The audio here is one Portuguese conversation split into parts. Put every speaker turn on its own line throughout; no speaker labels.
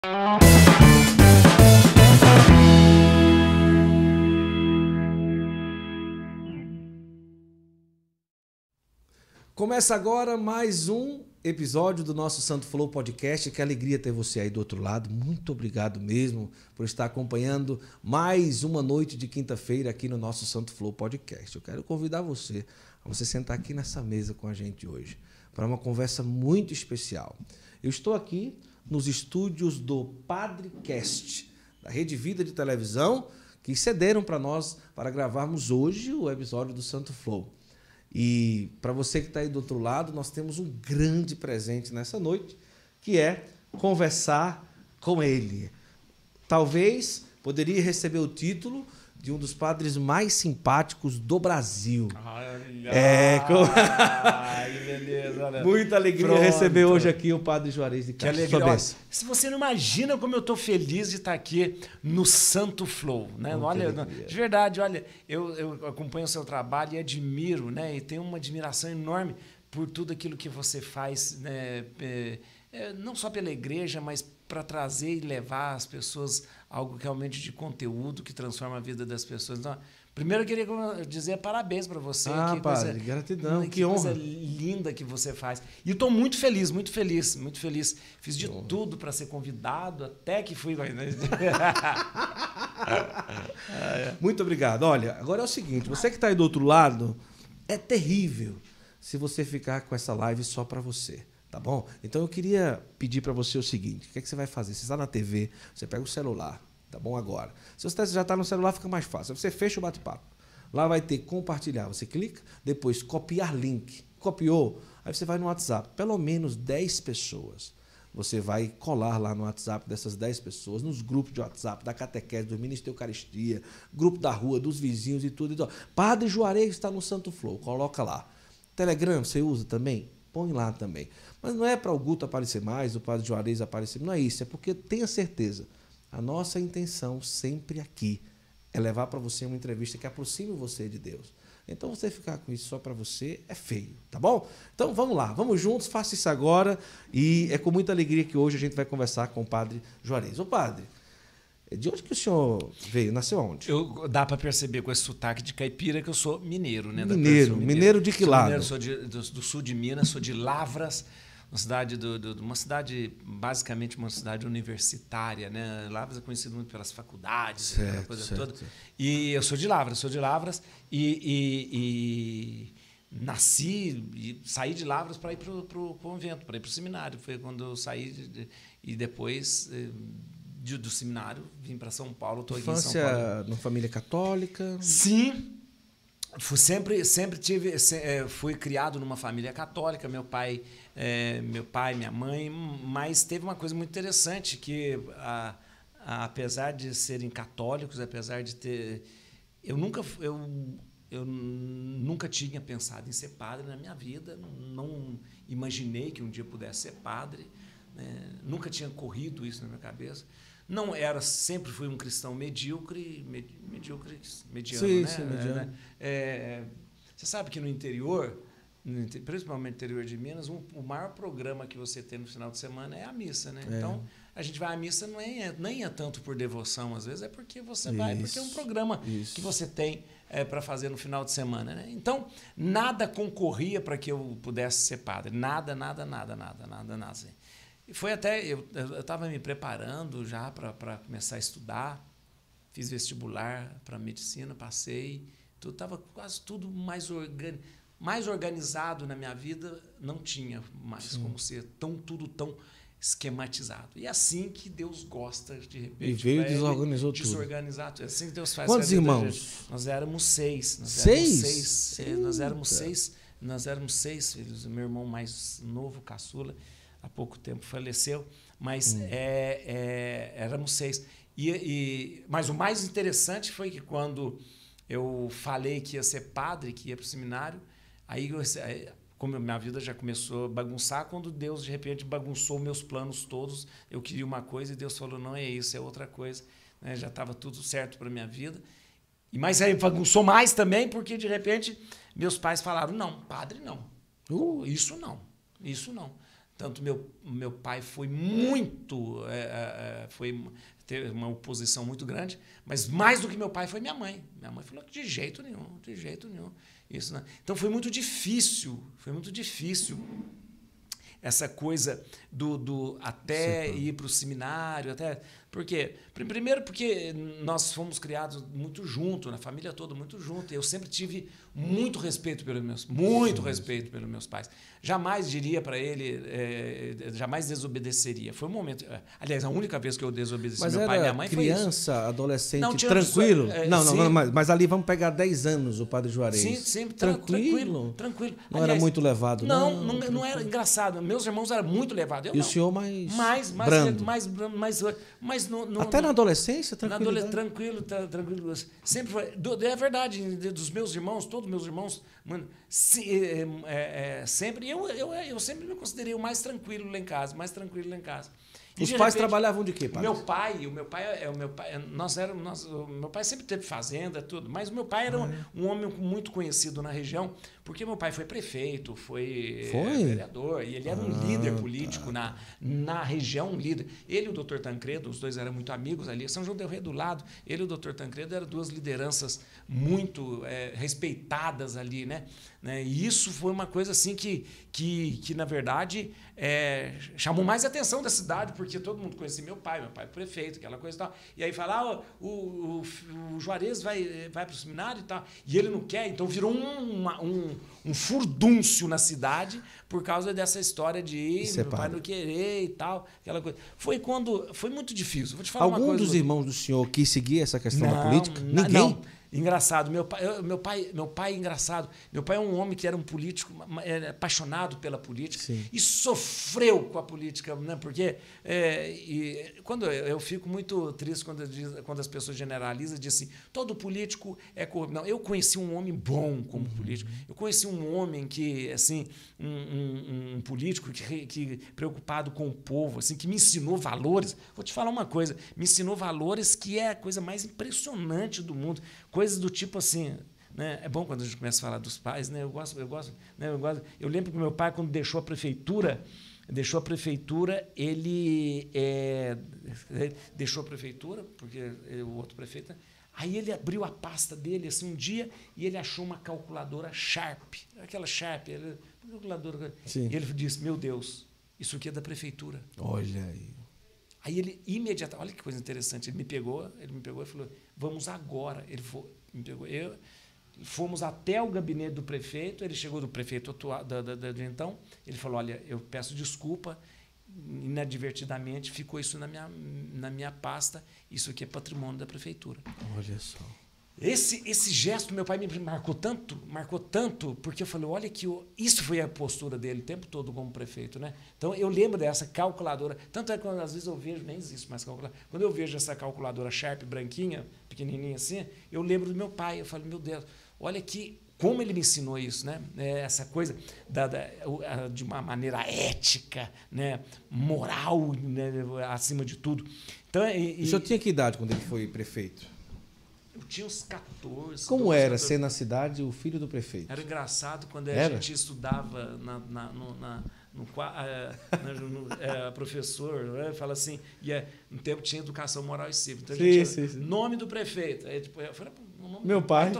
Começa agora mais um episódio do nosso Santo Flow Podcast. Que alegria ter você aí do outro lado. Muito obrigado mesmo por estar acompanhando mais uma noite de quinta-feira aqui no nosso Santo Flow Podcast. Eu quero convidar você a você sentar aqui nessa mesa com a gente hoje para uma conversa muito especial. Eu estou aqui nos estúdios do Padrecast, da Rede Vida de Televisão, que cederam para nós para gravarmos hoje o episódio do Santo Flow. E para você que está aí do outro lado, nós temos um grande presente nessa noite, que é conversar com ele. Talvez poderia receber o título de um dos padres mais simpáticos do Brasil.
Ai, beleza. Olha.
Muita alegria receber hoje aqui o Padre Juarez de Castro.
Que alegria. Se você não imagina como eu estou feliz de estar aqui no Santo Flow, né? Olha, de verdade, olha, eu acompanho o seu trabalho e admiro, né? E tenho uma admiração enorme por tudo aquilo que você faz, né? Não só pela igreja, mas para trazer e levar às pessoas algo realmente de conteúdo que transforma a vida das pessoas. Então, primeiro eu queria dizer parabéns para você.
Padre, gratidão, que honra.
Coisa linda que você faz. E estou muito feliz, muito feliz, muito feliz. Fiz de tudo para ser convidado, até que fui.
Muito obrigado. Olha, agora é o seguinte, você que está aí do outro lado, é terrível se você ficar com essa live só para você. Tá bom? Então eu queria pedir para você o seguinte: o que é que você vai fazer? Você está na TV, você pega o celular, tá bom? Agora. Se você já está no celular, fica mais fácil. Você fecha o bate-papo. Lá vai ter compartilhar. Você clica, depois copiar link. Copiou, aí você vai no WhatsApp. Pelo menos 10 pessoas. Você vai colar lá no WhatsApp dessas 10 pessoas, nos grupos de WhatsApp, da catequese, do Ministério da Eucaristia, grupo da rua, dos vizinhos e tudo. Então, Padre Juarez está no Santo Flow, coloca lá. Telegram, você usa também? Põe lá também. Mas não é para o Guto aparecer mais, o Padre Juarez aparecer, não é isso. É porque tenha certeza, a nossa intenção sempre aqui é levar para você uma entrevista que aproxime você de Deus. Então você ficar com isso só para você é feio, tá bom? Então vamos lá, vamos juntos, faça isso agora. E é com muita alegria que hoje a gente vai conversar com o Padre Juarez. Ô Padre, de onde que o senhor veio? Nasceu aonde?
Dá para perceber com esse sotaque de caipira que eu sou mineiro, né?
Mineiro de que lado?
Mineiro, sou do sul de Minas, sou de Lavras, uma cidade basicamente uma cidade universitária, né? Lavras é conhecido muito pelas faculdades, aquela coisa toda. E eu sou de Lavras e nasci e saí de Lavras para ir para o convento, para ir para o seminário. Foi quando eu saí e depois do seminário vim para São Paulo. Estou aqui em São Paulo.
Infância numa família católica?
Sim. Fui criado numa família católica, meu pai, minha mãe, mas teve uma coisa muito interessante que, apesar de serem católicos, apesar de ter... Eu nunca tinha pensado em ser padre na minha vida, não imaginei que um dia pudesse ser padre, né? Nunca tinha corrido isso na minha cabeça. Não era, sempre fui um cristão mediano,
sim,
né?
Sim, mediano.
Você sabe que no interior, principalmente no interior de Minas, o maior programa que você tem no final de semana é a missa, né? Então, a gente vai à missa nem é tanto por devoção, às vezes é porque você vai, porque é um programa que você tem para fazer no final de semana, né? Então, nada concorria para que eu pudesse ser padre. Nada. Assim. E foi até... Eu estava me preparando já para começar a estudar, fiz vestibular para medicina, passei, estava quase tudo mais organizado na minha vida, não tinha mais como ser tudo tão esquematizado. E é assim que Deus gosta, de repente.
E veio e desorganizou tudo.
É assim que Deus faz.
Quantos irmãos?
Nós éramos 6. Nós éramos seis filhos. O meu irmão mais novo, caçula, há pouco tempo faleceu, mas éramos 6. Mas o mais interessante foi que quando eu falei que ia ser padre, que ia para o seminário, como a minha vida já começou a bagunçar, quando Deus, de repente, bagunçou meus planos todos, eu queria uma coisa e Deus falou, não é isso, é outra coisa. Né? Já estava tudo certo para a minha vida. Mas aí bagunçou mais também, porque, de repente, meus pais falaram, não, padre não. Isso não. Tanto meu pai foi muito... teve uma oposição muito grande, mas mais do que meu pai foi minha mãe. Minha mãe falou que de jeito nenhum. Isso, né? Então foi muito difícil essa coisa do até ir para o seminário, até... Por quê? Primeiro porque nós fomos criados muito juntos, na família toda muito junto. Eu sempre tive muito respeito pelos meus pais. Jamais diria para ele, jamais desobedeceria. Foi um momento... Aliás, a única vez que eu desobedeci meu pai e minha mãe foi isso.
Criança, adolescente, não, tranquilo? Mas ali vamos pegar 10 anos o Padre Juarez.
Sim, sempre
tranquilo.
Não
era muito levado, não?
Não era engraçado. Meus irmãos eram muito levados.
O senhor mais brando?
Mas
até na adolescência, tranquilo.
Tranquilo. Sempre foi. É verdade, dos meus irmãos, todos meus irmãos, mano, sempre. Eu sempre me considerei o mais tranquilo lá em casa.
Os pais trabalhavam de quê, pai?
Meu pai, meu pai sempre teve fazenda, tudo, mas o meu pai era um homem muito conhecido na região, porque meu pai foi prefeito, foi vereador, e ele era um líder político na região, um líder. Ele e o doutor Tancredo, os dois eram muito amigos ali, São João del Rei do lado, ele e o doutor Tancredo eram duas lideranças muito respeitadas ali, né? E isso foi uma coisa assim que na verdade, chamou mais atenção da cidade, porque todo mundo conhecia meu pai prefeito, aquela coisa e tal. E aí falava, o Juarez vai para o seminário e tal, e ele não quer, então virou um furdúncio na cidade por causa dessa história de meu pai não querer e tal, aquela coisa. Foi muito difícil. Vou te falar uma coisa.
Algum dos irmãos do senhor quis seguir essa questão da política? Ninguém?
Não. Engraçado, meu pai engraçado. Meu pai é um homem que era um político, apaixonado pela política.
Sim.
E sofreu com a política, né? Porque quando eu fico muito triste quando as pessoas generalizam, dizem assim, todo político é corrupto. Não, eu conheci um homem bom como político. Eu conheci um homem que, assim, um político que preocupado com o povo, assim, que me ensinou valores. Vou te falar uma coisa, me ensinou valores que é a coisa mais impressionante do mundo. Coisas do tipo assim, né? É bom quando a gente começa a falar dos pais, né? Eu gosto, né? Eu lembro que meu pai, quando deixou a prefeitura, ele deixou a prefeitura, porque o outro prefeito, aí ele abriu a pasta dele assim um dia e ele achou uma calculadora Sharp, aquela Sharp, calculadora.
Sim.
E ele disse: "Meu Deus, isso aqui é da prefeitura".
Olha aí.
Aí ele imediatamente, olha que coisa interessante, ele me pegou e falou: "Vamos agora". Ele me pegou, fomos até o gabinete do prefeito, ele chegou do prefeito atual, de então, ele falou: "Olha, eu peço desculpa, inadvertidamente ficou isso na minha pasta, isso aqui é patrimônio da prefeitura".
Olha só.
Esse gesto meu pai me marcou tanto, porque eu falei, olha que isso foi a postura dele o tempo todo como prefeito, né? Então eu lembro dessa calculadora, tanto é que às vezes eu vejo, nem existe mais calculadora, quando eu vejo essa calculadora Sharp branquinha, pequenininha assim, eu lembro do meu pai, eu falo, meu Deus, olha que como ele me ensinou isso, né? Essa coisa de uma maneira ética, né? Moral, né? Acima de tudo. Então,
o senhor tinha que idade quando ele foi prefeito?
Eu tinha uns 14.
Como era ser na cidade o filho do prefeito?
Era engraçado quando a gente estudava professor, né, fala assim, no tempo tinha educação moral e cívica. Então,
sim.
Nome do prefeito. Aí, tipo, eu falei,
meu pai.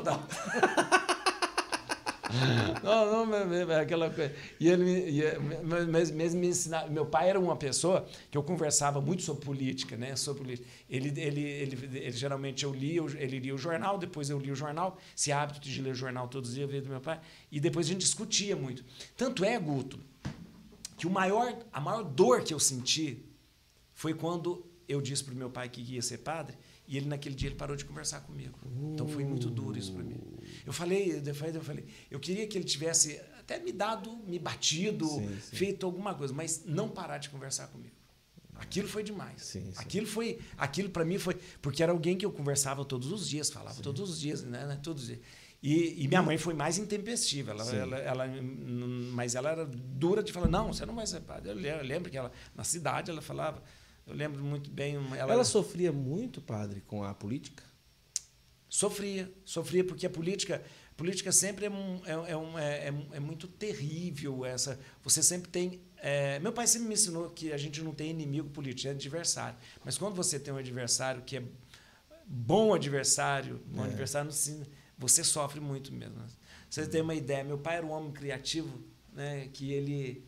Não, aquela coisa. E ele me ensinava. Meu pai era uma pessoa que eu conversava muito sobre política, né? Sobre política. Ele geralmente ele lia o jornal, depois eu lia o jornal, esse hábito de ler o jornal todos os dias veio do meu pai, e depois a gente discutia muito. Tanto é, Guto, que a maior dor que eu senti foi quando eu disse para o meu pai que ia ser padre. E ele, naquele dia, ele parou de conversar comigo. Então, foi muito duro isso para mim. Eu falei, eu queria que ele tivesse até me batido, feito alguma coisa, mas não parar de conversar comigo. Aquilo foi demais.
Sim.
Aquilo para mim foi... Porque era alguém que eu conversava todos os dias, falava todos os dias, né? Todos os dias. E minha mãe foi mais intempestiva. Mas ela era dura de falar, não, você não vai ser padre. Eu lembro que na cidade ela falava... Eu lembro muito bem...
Ela sofria muito, padre, com a política?
Sofria porque a política... política sempre é muito terrível. Você sempre tem... meu pai sempre me ensinou que a gente não tem inimigo político, é adversário. Mas quando você tem um adversário que é bom adversário, você sofre muito mesmo. Você tem uma ideia, meu pai era um homem criativo, né, que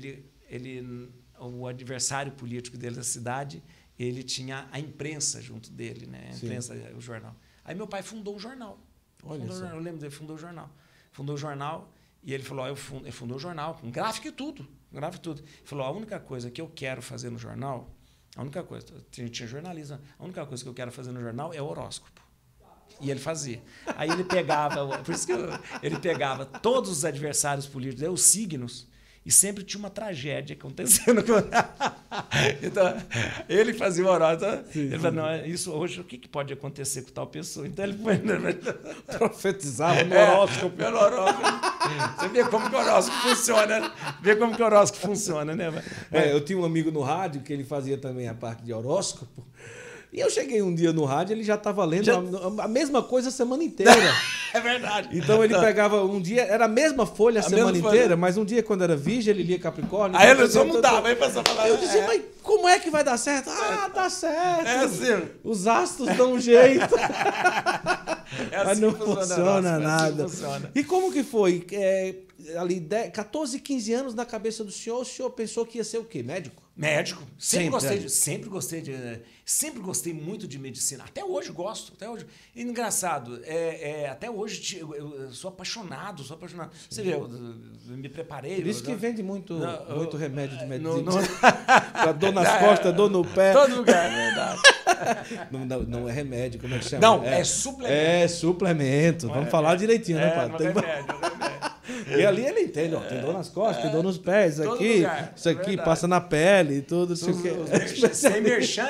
o adversário político dele da cidade, ele tinha a imprensa junto dele, né? A imprensa, o jornal. Aí meu pai fundou um jornal. Eu lembro dele, fundou o jornal. Fundou o jornal e ele falou, ele fundou o jornal, com gráfico e tudo. Ele falou, a única coisa que eu quero fazer no jornal, tinha jornalismo, a única coisa que eu quero fazer no jornal é o horóscopo. E ele fazia. Aí ele pegava, por isso que ele pegava todos os adversários políticos, os signos, e sempre tinha uma tragédia acontecendo. Então, ele fazia o horóscopo. Ele falava, não, isso hoje, o que pode acontecer com tal pessoa? Então, ele
profetizava no horóscopo.
Pelo horóscopo. Você vê como que o horóscopo funciona. Né?
Eu tinha um amigo no rádio que ele fazia também a parte de horóscopo. E eu cheguei um dia no rádio, ele já estava lendo a mesma coisa a semana inteira.
É verdade.
Então ele pegava um dia, era a mesma folha a semana inteira, mas um dia quando era Virgem, ele lia Capricórnio.
Aí ele só mudava, aí passava a falar.
Eu dizia, mas como é que vai dar certo? Dá certo.
É assim.
Os astros dão um jeito.
Assim
mas não funciona nada.
Assim funciona.
E como que foi? Ali 14, 15 anos na cabeça do senhor, o senhor pensou que ia ser o quê? Médico?
Médico. Sempre gostei muito de medicina. Até hoje gosto. Até hoje. Engraçado, até hoje eu sou apaixonado. Você vê, eu me preparei.
Por isso que vende muito remédio de medicina. Pra dor nas costas, dor no pé.
Todo lugar, é verdade.
Não é remédio, como é que chama?
Não, é suplemento.
É suplemento. Vamos falar direitinho, né, padre?
Não é remédio.
E ali ele entende, tem dor nas costas, tem dor nos pés, isso aqui passa na pele e tudo.
Sem merchan,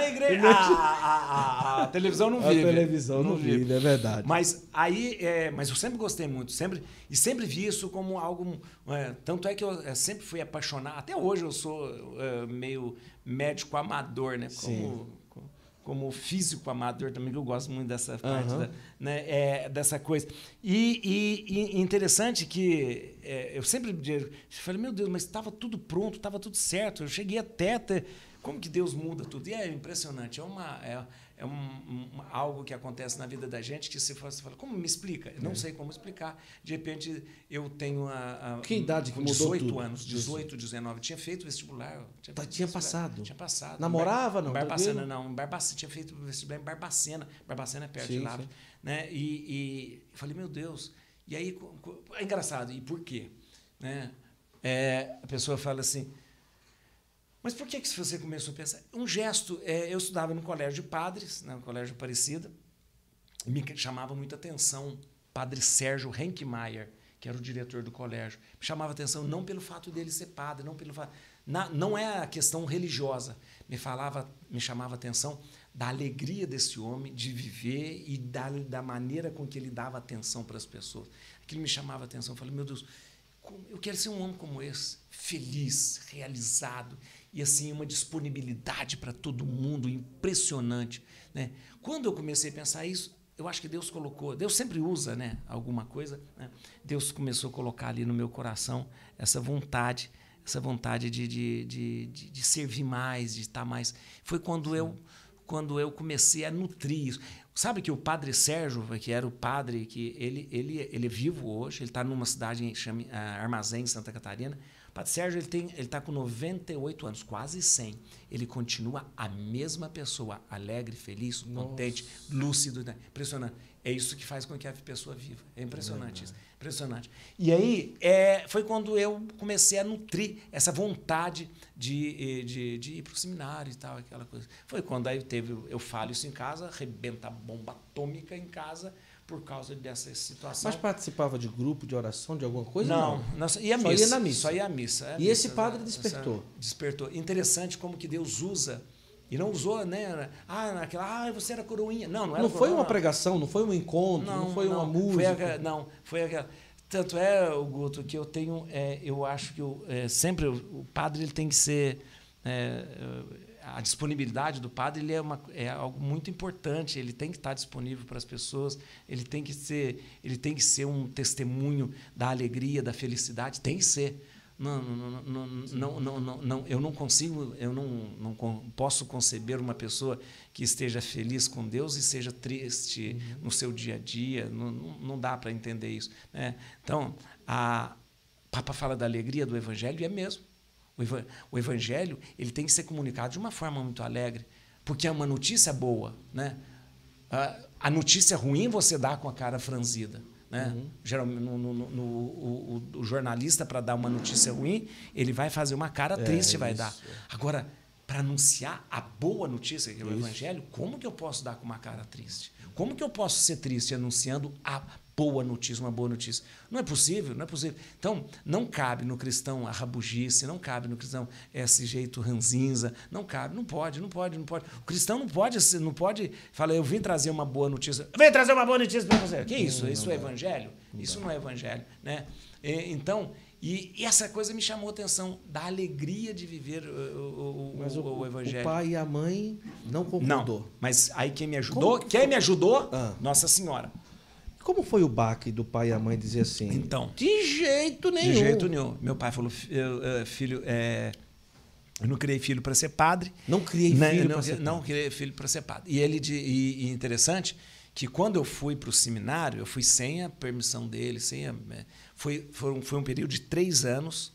a televisão não vive.
A televisão não vive, é verdade.
Mas eu sempre gostei muito, sempre vi isso como algo... tanto é que eu sempre fui apaixonado. Até hoje eu sou meio médico amador, né? Como físico amador também, que eu gosto muito dessa parte, dessa coisa. E interessante que eu sempre falei, meu Deus, mas estava tudo pronto, estava tudo certo, eu cheguei até... Como que Deus muda tudo? E é impressionante, algo que acontece na vida da gente que você fala, como me explica? Eu não sei como explicar. De repente, eu tenho
que idade que
com
mudou
18
tudo?
anos, 18, 19, tinha feito vestibular.
Tinha passado?
Tinha passado.
Namorava, não?
Em Barbacena, não. Em Barbacena, tinha feito vestibular em Barbacena. Barbacena é perto de lá. Né? E falei, meu Deus. E aí, é engraçado. E por quê? Né? A pessoa fala assim... Mas por que você começou a pensar? Um gesto, eu estudava no colégio de padres, no colégio Aparecida, me chamava muita atenção padre Sérgio Renkmeier, que era o diretor do colégio. Me chamava atenção não pelo fato dele ser padre, não é a questão religiosa. Me chamava atenção da alegria desse homem de viver e da maneira com que ele dava atenção para as pessoas. Aquilo me chamava atenção. Eu falei, meu Deus, eu quero ser um homem como esse, feliz, realizado, e assim uma disponibilidade para todo mundo impressionante, né? Quando eu comecei a pensar isso, eu acho que Deus sempre usa, né, alguma coisa, né? Deus começou a colocar ali no meu coração essa vontade de servir mais, de estar mais. Foi quando eu comecei a nutrir isso. Sabe que o padre Sérgio, que era o padre, que ele é vivo hoje, ele está numa cidade chama Armazém, em Santa Catarina. O padre Sérgio ele está com 98 anos, quase 100. Ele continua a mesma pessoa, alegre, feliz, contente, lúcido. Né? Impressionante. É isso que faz com que a pessoa viva. É impressionante isso. Impressionante. E aí foi quando eu comecei a nutrir essa vontade de ir para o seminário e tal, aquela coisa. Foi quando aí eu falo isso em casa, arrebenta a bomba atômica em casa por causa dessa situação.
Mas participava de grupo, de oração, de alguma coisa?
Não. Ia
só ia na missa.
Só ia à missa.
E esse padre despertou?
Despertou. Interessante como que Deus usa. E não usou, né? Você era coroinha. Não era.
Não foi uma pregação, não foi um encontro, não foi uma música.
Foi aquela. Tanto Guto, que eu tenho. Eu acho que sempre o padre ele tem que ser. a disponibilidade do padre é algo muito importante. Ele tem que estar disponível para as pessoas, ele tem que ser um testemunho da alegria, da felicidade, tem que ser. Eu não consigo, eu não posso conceber uma pessoa que esteja feliz com Deus e seja triste no seu dia a dia. Não dá para entender isso, né? Então, o Papa fala da alegria do Evangelho, e é mesmo. O Evangelho ele tem que ser comunicado de uma forma muito alegre, porque é uma notícia boa, né? A notícia ruim você dá com a cara franzida. Né? Geralmente, o jornalista, para dar uma notícia ruim, ele vai fazer uma cara triste, vai dar. Agora, para anunciar a boa notícia, que é o Evangelho, como que eu posso dar com uma cara triste? Como que eu posso ser triste anunciando a boa notícia, uma boa notícia? Não é possível, não é possível. Então, não cabe no cristão a rabugice, não cabe no cristão esse jeito ranzinza, não cabe, não pode. O cristão não pode falar, eu vim trazer uma boa notícia. Vem trazer uma boa notícia para você. Que isso? Isso é evangelho? Isso não é evangelho, né? Então, e essa coisa me chamou a atenção, da alegria de viver o evangelho.
O pai e a mãe não concordou.
Não, mas aí quem me ajudou? Nossa Senhora.
Como foi o baque do pai e a mãe dizer assim?
Então,
de jeito nenhum.
De jeito nenhum. Meu pai falou, filho, eu não criei filho para ser padre.
Não criei filho para ser padre.
Não criei filho para ser padre. E interessante que quando eu fui para o seminário, eu fui sem a permissão dele, foi um período de 3 anos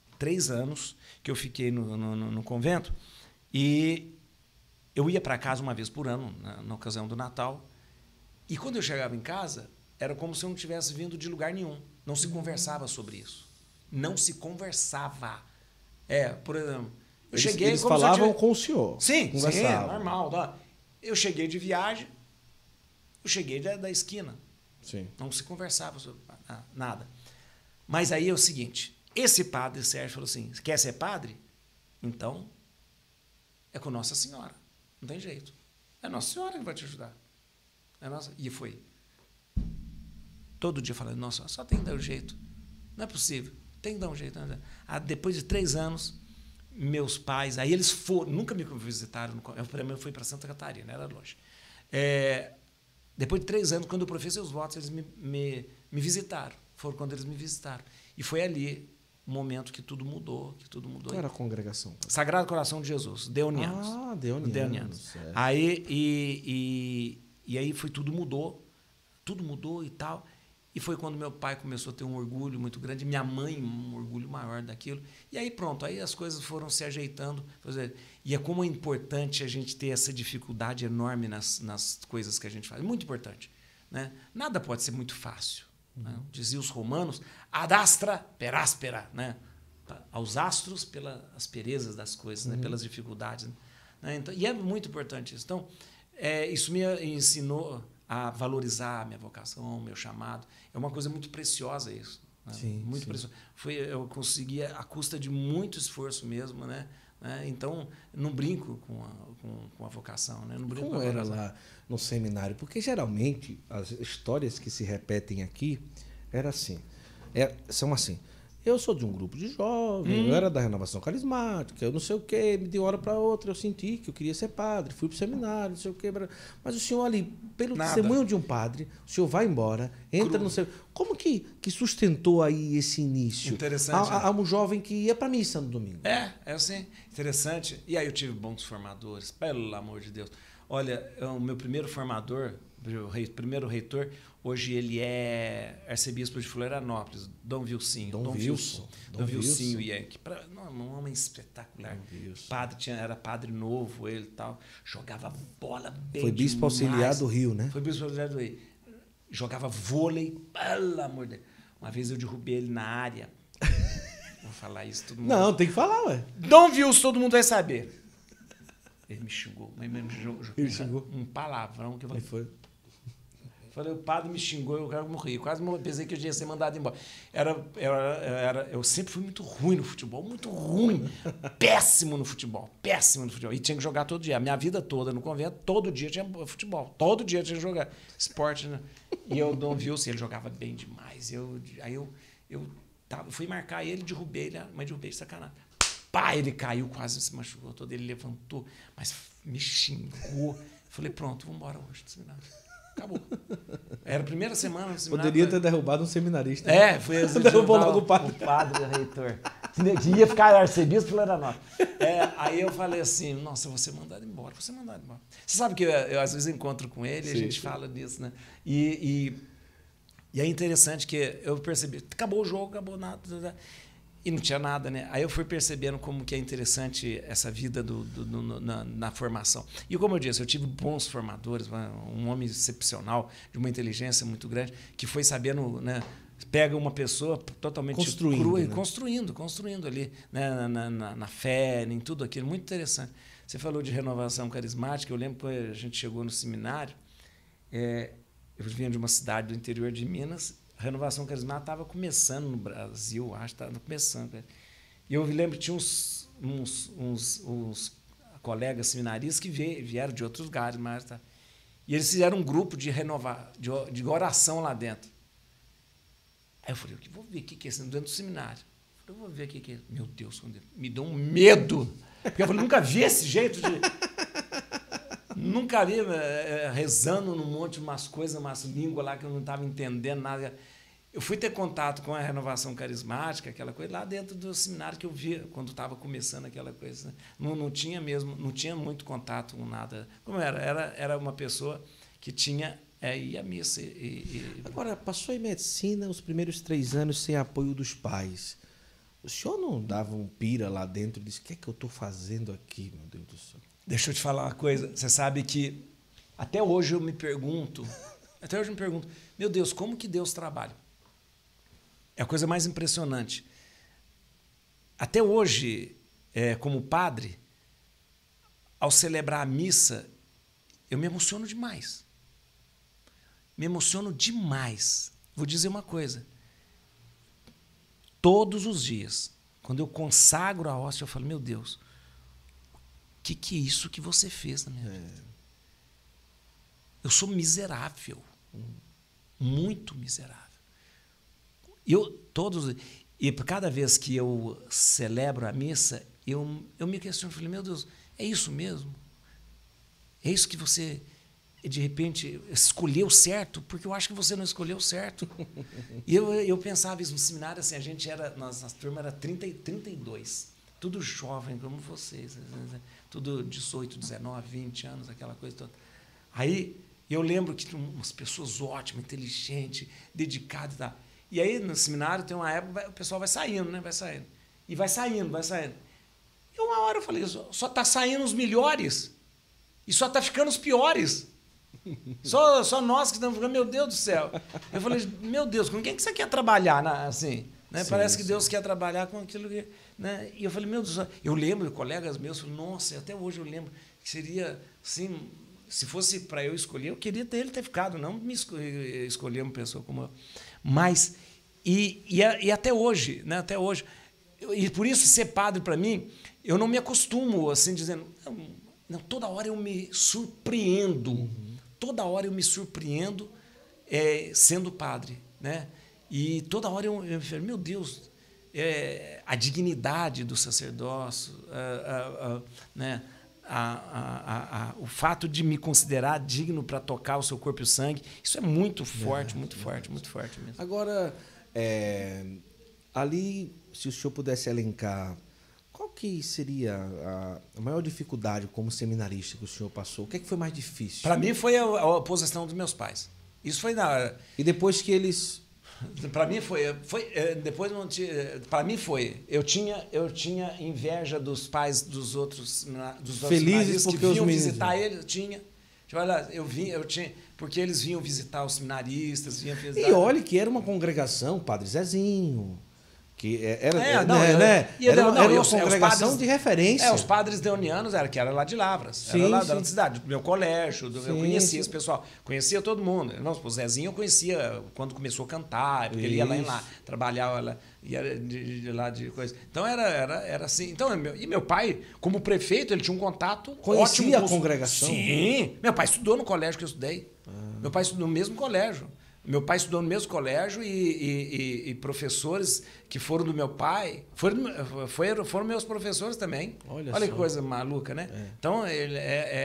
que eu fiquei no convento, e eu ia para casa uma vez por ano, na ocasião do Natal, e quando eu chegava em casa, era como se eu não tivesse vindo de lugar nenhum. Não se conversava sobre isso. Não se conversava. Por exemplo,
eles falavam com o senhor.
Sim, normal. Tá? Eu cheguei de viagem, eu cheguei da esquina.
Sim.
Não se conversava sobre nada. Mas aí é o seguinte, esse padre Sérgio falou assim, quer ser padre? Então, é com Nossa Senhora. Não tem jeito. É Nossa Senhora que vai te ajudar. E foi. Todo dia falando, nossa, só tem que dar um jeito. Não é possível. Tem que dar um jeito. Depois de 3 anos, meus pais, aí eles nunca me visitaram. Eu fui para Santa Catarina, era longe. Depois de 3 anos, quando eu professei os votos, eles me visitaram. Foram quando eles me visitaram. E foi ali o momento que tudo mudou.
Qual era a congregação?
Sagrado Coração de Jesus, Deonianos.
Deonianos.
Aí, e aí tudo mudou e tal. E foi quando meu pai começou a ter um orgulho muito grande, minha mãe um orgulho maior daquilo. E aí pronto, aí as coisas foram se ajeitando. E é como é importante a gente ter essa dificuldade enorme nas coisas que a gente faz. Muito importante, né? Nada pode ser muito fácil. Né? Diziam os romanos, ad astra per aspera, né? Aos astros pelas asperezas das coisas, né? Pelas dificuldades. Né? Então, e é muito importante isso. Então, isso me ensinou a valorizar a minha vocação, o meu chamado. É uma coisa muito preciosa isso. Né?
Sim,
muito preciosa. Eu consegui à custa de muito esforço mesmo, né? Então, não brinco com a vocação. Né? Não brinco
Como era lá no seminário? Porque, geralmente, as histórias que se repetem aqui são assim. Eu sou de um grupo de jovens, eu era da renovação carismática, eu não sei o quê, de uma hora para outra eu senti que eu queria ser padre, fui para o seminário, não sei o quê. Mas o senhor ali, pelo testemunho de um padre, o senhor vai embora, entra no seu... Como que sustentou aí esse início?
Interessante.
A um jovem que ia para a missa no domingo.
É assim, interessante. E aí eu tive bons formadores, pelo amor de Deus. Olha, o meu primeiro formador, o primeiro reitor, hoje ele é arcebispo de Florianópolis, Dom Vilcinho. Dom Vilcinho Yankee. Um homem espetacular. Era padre novo, ele e tal. Jogava bola bem.
Foi bispo auxiliar do Rio, né?
Foi bispo auxiliar do Rio. Jogava vôlei, pelo amor de Deus. Uma vez eu derrubei ele na área. Vou falar isso, todo mundo.
Não, tem que falar, ué.
Dom Vilso, todo mundo vai saber. Ele me xingou,
Ele xingou
um palavrão que eu
falei.
Falei, o padre me xingou, eu quase morri. Quase pensei que eu ia ser mandado embora. Eu sempre fui muito ruim no futebol, muito ruim. Péssimo no futebol. E tinha que jogar todo dia. A minha vida toda no convento, todo dia tinha futebol. Todo dia tinha que jogar esporte. Né? E eu não vi se ele jogava bem demais. Aí eu fui marcar ele, derrubei ele, mas derrubei de sacanagem. Pá, ele caiu, quase se machucou todo. Ele levantou, mas me xingou. Falei, pronto, vamos embora hoje do seminário. Acabou. Era a primeira semana do seminário.
Poderia ter derrubado um seminarista.
Foi assim.
Derrubou logo o padre.
O padre, o reitor. Que ia ficar arcebispo de Florianópolis. Aí eu falei assim, nossa, eu vou ser mandado embora. Você sabe que eu às vezes encontro com ele e a gente fala disso, né? E é interessante que eu percebi, acabou o jogo, acabou nada. E não tinha nada, né? Aí eu fui percebendo como que é interessante essa vida na formação. E como eu disse, eu tive bons formadores, um homem excepcional, de uma inteligência muito grande, que foi sabendo, né? Pega uma pessoa totalmente crua e construindo ali, né? na fé, em tudo aquilo. Muito interessante. Você falou de renovação carismática. Eu lembro quando a gente chegou no seminário, eu vinha de uma cidade do interior de Minas. A renovação carismática estava começando no Brasil, acho que estava começando. E eu lembro que tinha uns colegas seminaristas que vieram de outros lugares, e eles fizeram um grupo de oração lá dentro. Aí eu falei, eu vou ver o que é isso dentro do seminário. Eu vou ver o que é. Meu Deus, me deu um medo. Porque eu falei, nunca vi esse jeito de... Nunca vi rezando num monte de umas coisas, umas línguas lá que eu não estava entendendo nada. Eu fui ter contato com a renovação carismática, aquela coisa, lá dentro do seminário que eu via, quando estava começando aquela coisa. Né? Não tinha muito contato com nada. Como era uma pessoa que tinha ia à missa.
Agora, passou em medicina os primeiros 3 anos sem apoio dos pais. O senhor não dava um pira lá dentro e disse, o que é que eu estou fazendo aqui, meu Deus do céu?
Deixa eu te falar uma coisa. Você sabe que até hoje eu me pergunto, meu Deus, como que Deus trabalha? É a coisa mais impressionante. Até hoje, como padre, ao celebrar a missa, eu me emociono demais. Vou dizer uma coisa. Todos os dias, quando eu consagro a hóstia, eu falo, meu Deus, o que é isso que você fez na minha vida? Eu sou miserável. Muito miserável. E cada vez que eu celebro a missa, eu me questiono, falei, meu Deus, é isso mesmo? É isso que você, de repente, escolheu certo? Porque eu acho que você não escolheu certo. E eu pensava isso no seminário, assim, nossa turma era 32, tudo jovem como vocês, tudo 18, 19, 20 anos, aquela coisa toda. Aí eu lembro que tinha umas pessoas ótimas, inteligentes, dedicadas e tal. E aí, no seminário, tem uma época, o pessoal vai saindo, né? E vai saindo. E uma hora eu falei, só está saindo os melhores e só está ficando os piores. Só nós que estamos ficando, meu Deus do céu. Eu falei, meu Deus, com quem que você quer trabalhar assim? Né? Sim, parece que Deus quer trabalhar com aquilo que... Né? E eu falei, meu Deus, eu lembro, colegas meus, nossa, até hoje eu lembro que seria assim... Se fosse para eu escolher, eu queria ele ter ficado, não me escolher uma pessoa como eu. Mas, e até hoje, né? Até hoje. E por isso, ser padre, para mim, eu não me acostumo, assim, dizendo... Não, toda hora eu me surpreendo. Toda hora eu me surpreendo sendo padre, né? E toda hora eu falo, meu Deus, a dignidade do sacerdócio, né? O fato de me considerar digno para tocar o seu corpo e o sangue, isso é muito forte, muito forte mesmo.
Agora, ali, se o senhor pudesse elencar, qual que seria a maior dificuldade como seminarista que o senhor passou? O que é que foi mais difícil?
Para mim foi a oposição dos meus pais. Isso foi na...
E depois que eles...
Para mim depois não tinha, para mim foi, eu tinha inveja dos pais dos outros
felizes porque
que vinham
visitar
ele, olha, eu tinha, porque eles vinham visitar os seminaristas,
E olha que era uma congregação, Padre Zezinho, que era uma congregação de referência.
Os padres deonianos que era lá de Lavras, era lá da cidade, do meu colégio, eu conhecia esse pessoal, conhecia todo mundo. O Zezinho eu conhecia quando começou a cantar, porque ele ia lá, trabalhava lá, ia lá de coisa. Então era assim. Então, meu pai, como prefeito, ele tinha um contato
conhecia
ótimo
a congregação?
Sim, meu pai estudou no colégio que eu estudei. Meu pai estudou no mesmo colégio. Meu pai estudou no mesmo colégio e professores que foram do meu pai foram meus professores também. Olha que coisa maluca, né? Então, ele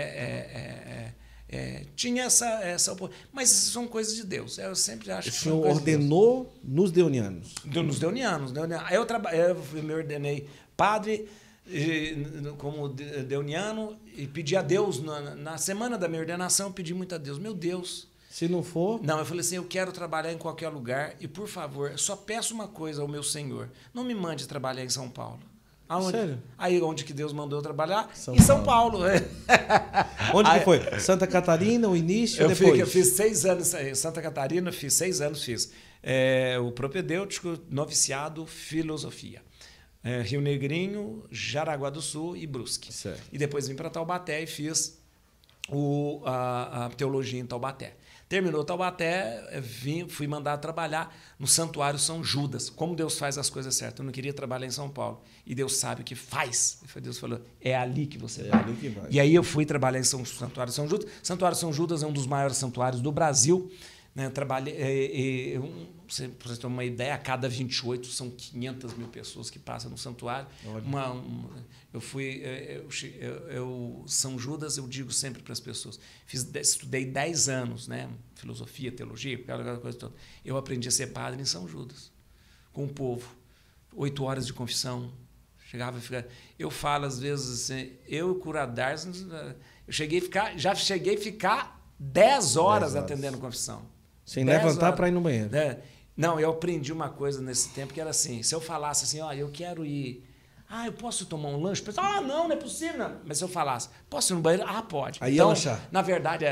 tinha essa... Mas são coisas de Deus. Eu sempre acho que
o senhor ordenou nos deonianos?
Nos deonianos. Aí eu me ordenei padre como deoniano e pedi a Deus, na semana da minha ordenação, eu pedi muito a Deus. Meu Deus...
Se não for...
Não, eu falei assim, eu quero trabalhar em qualquer lugar e, por favor, só peço uma coisa ao meu Senhor. Não me mande trabalhar em São Paulo. Aonde? Sério? Aí, onde que Deus mandou eu trabalhar? Em São Paulo.
Onde que foi? Santa Catarina, o início, depois?
Eu fiz 6 anos em Santa Catarina, fiz 6 anos, o propedêutico, noviciado, filosofia. Rio Negrinho, Jaraguá do Sul e Brusque. Certo. E depois vim para Taubaté e fiz a teologia em Taubaté. Terminou Taubaté, fui mandado trabalhar no Santuário São Judas. Como Deus faz as coisas certas. Eu não queria trabalhar em São Paulo. E Deus sabe o que faz. Deus falou, é ali que você vai.
Ali que vai.
E aí eu fui trabalhar em Santuário São Judas. Santuário São Judas é um dos maiores santuários do Brasil. Né? Trabalhei... Para você ter uma ideia, a cada 28 são 500 mil pessoas que passam no santuário. São Judas, eu digo sempre para as pessoas, estudei 10 anos, né? Filosofia, teologia, aquela coisa toda. Eu aprendi a ser padre em São Judas, com o povo. 8 horas de confissão. Eu falo às vezes assim, eu e o Curadar, já cheguei a ficar 10 horas atendendo confissão.
Sem levantar para ir no banheiro.
Não, eu aprendi uma coisa nesse tempo que era assim, se eu falasse assim, eu quero ir, eu posso tomar um lanche? O pessoal, não é possível. Não. Mas se eu falasse, posso ir no banheiro? Pode.
Aí então,
na verdade,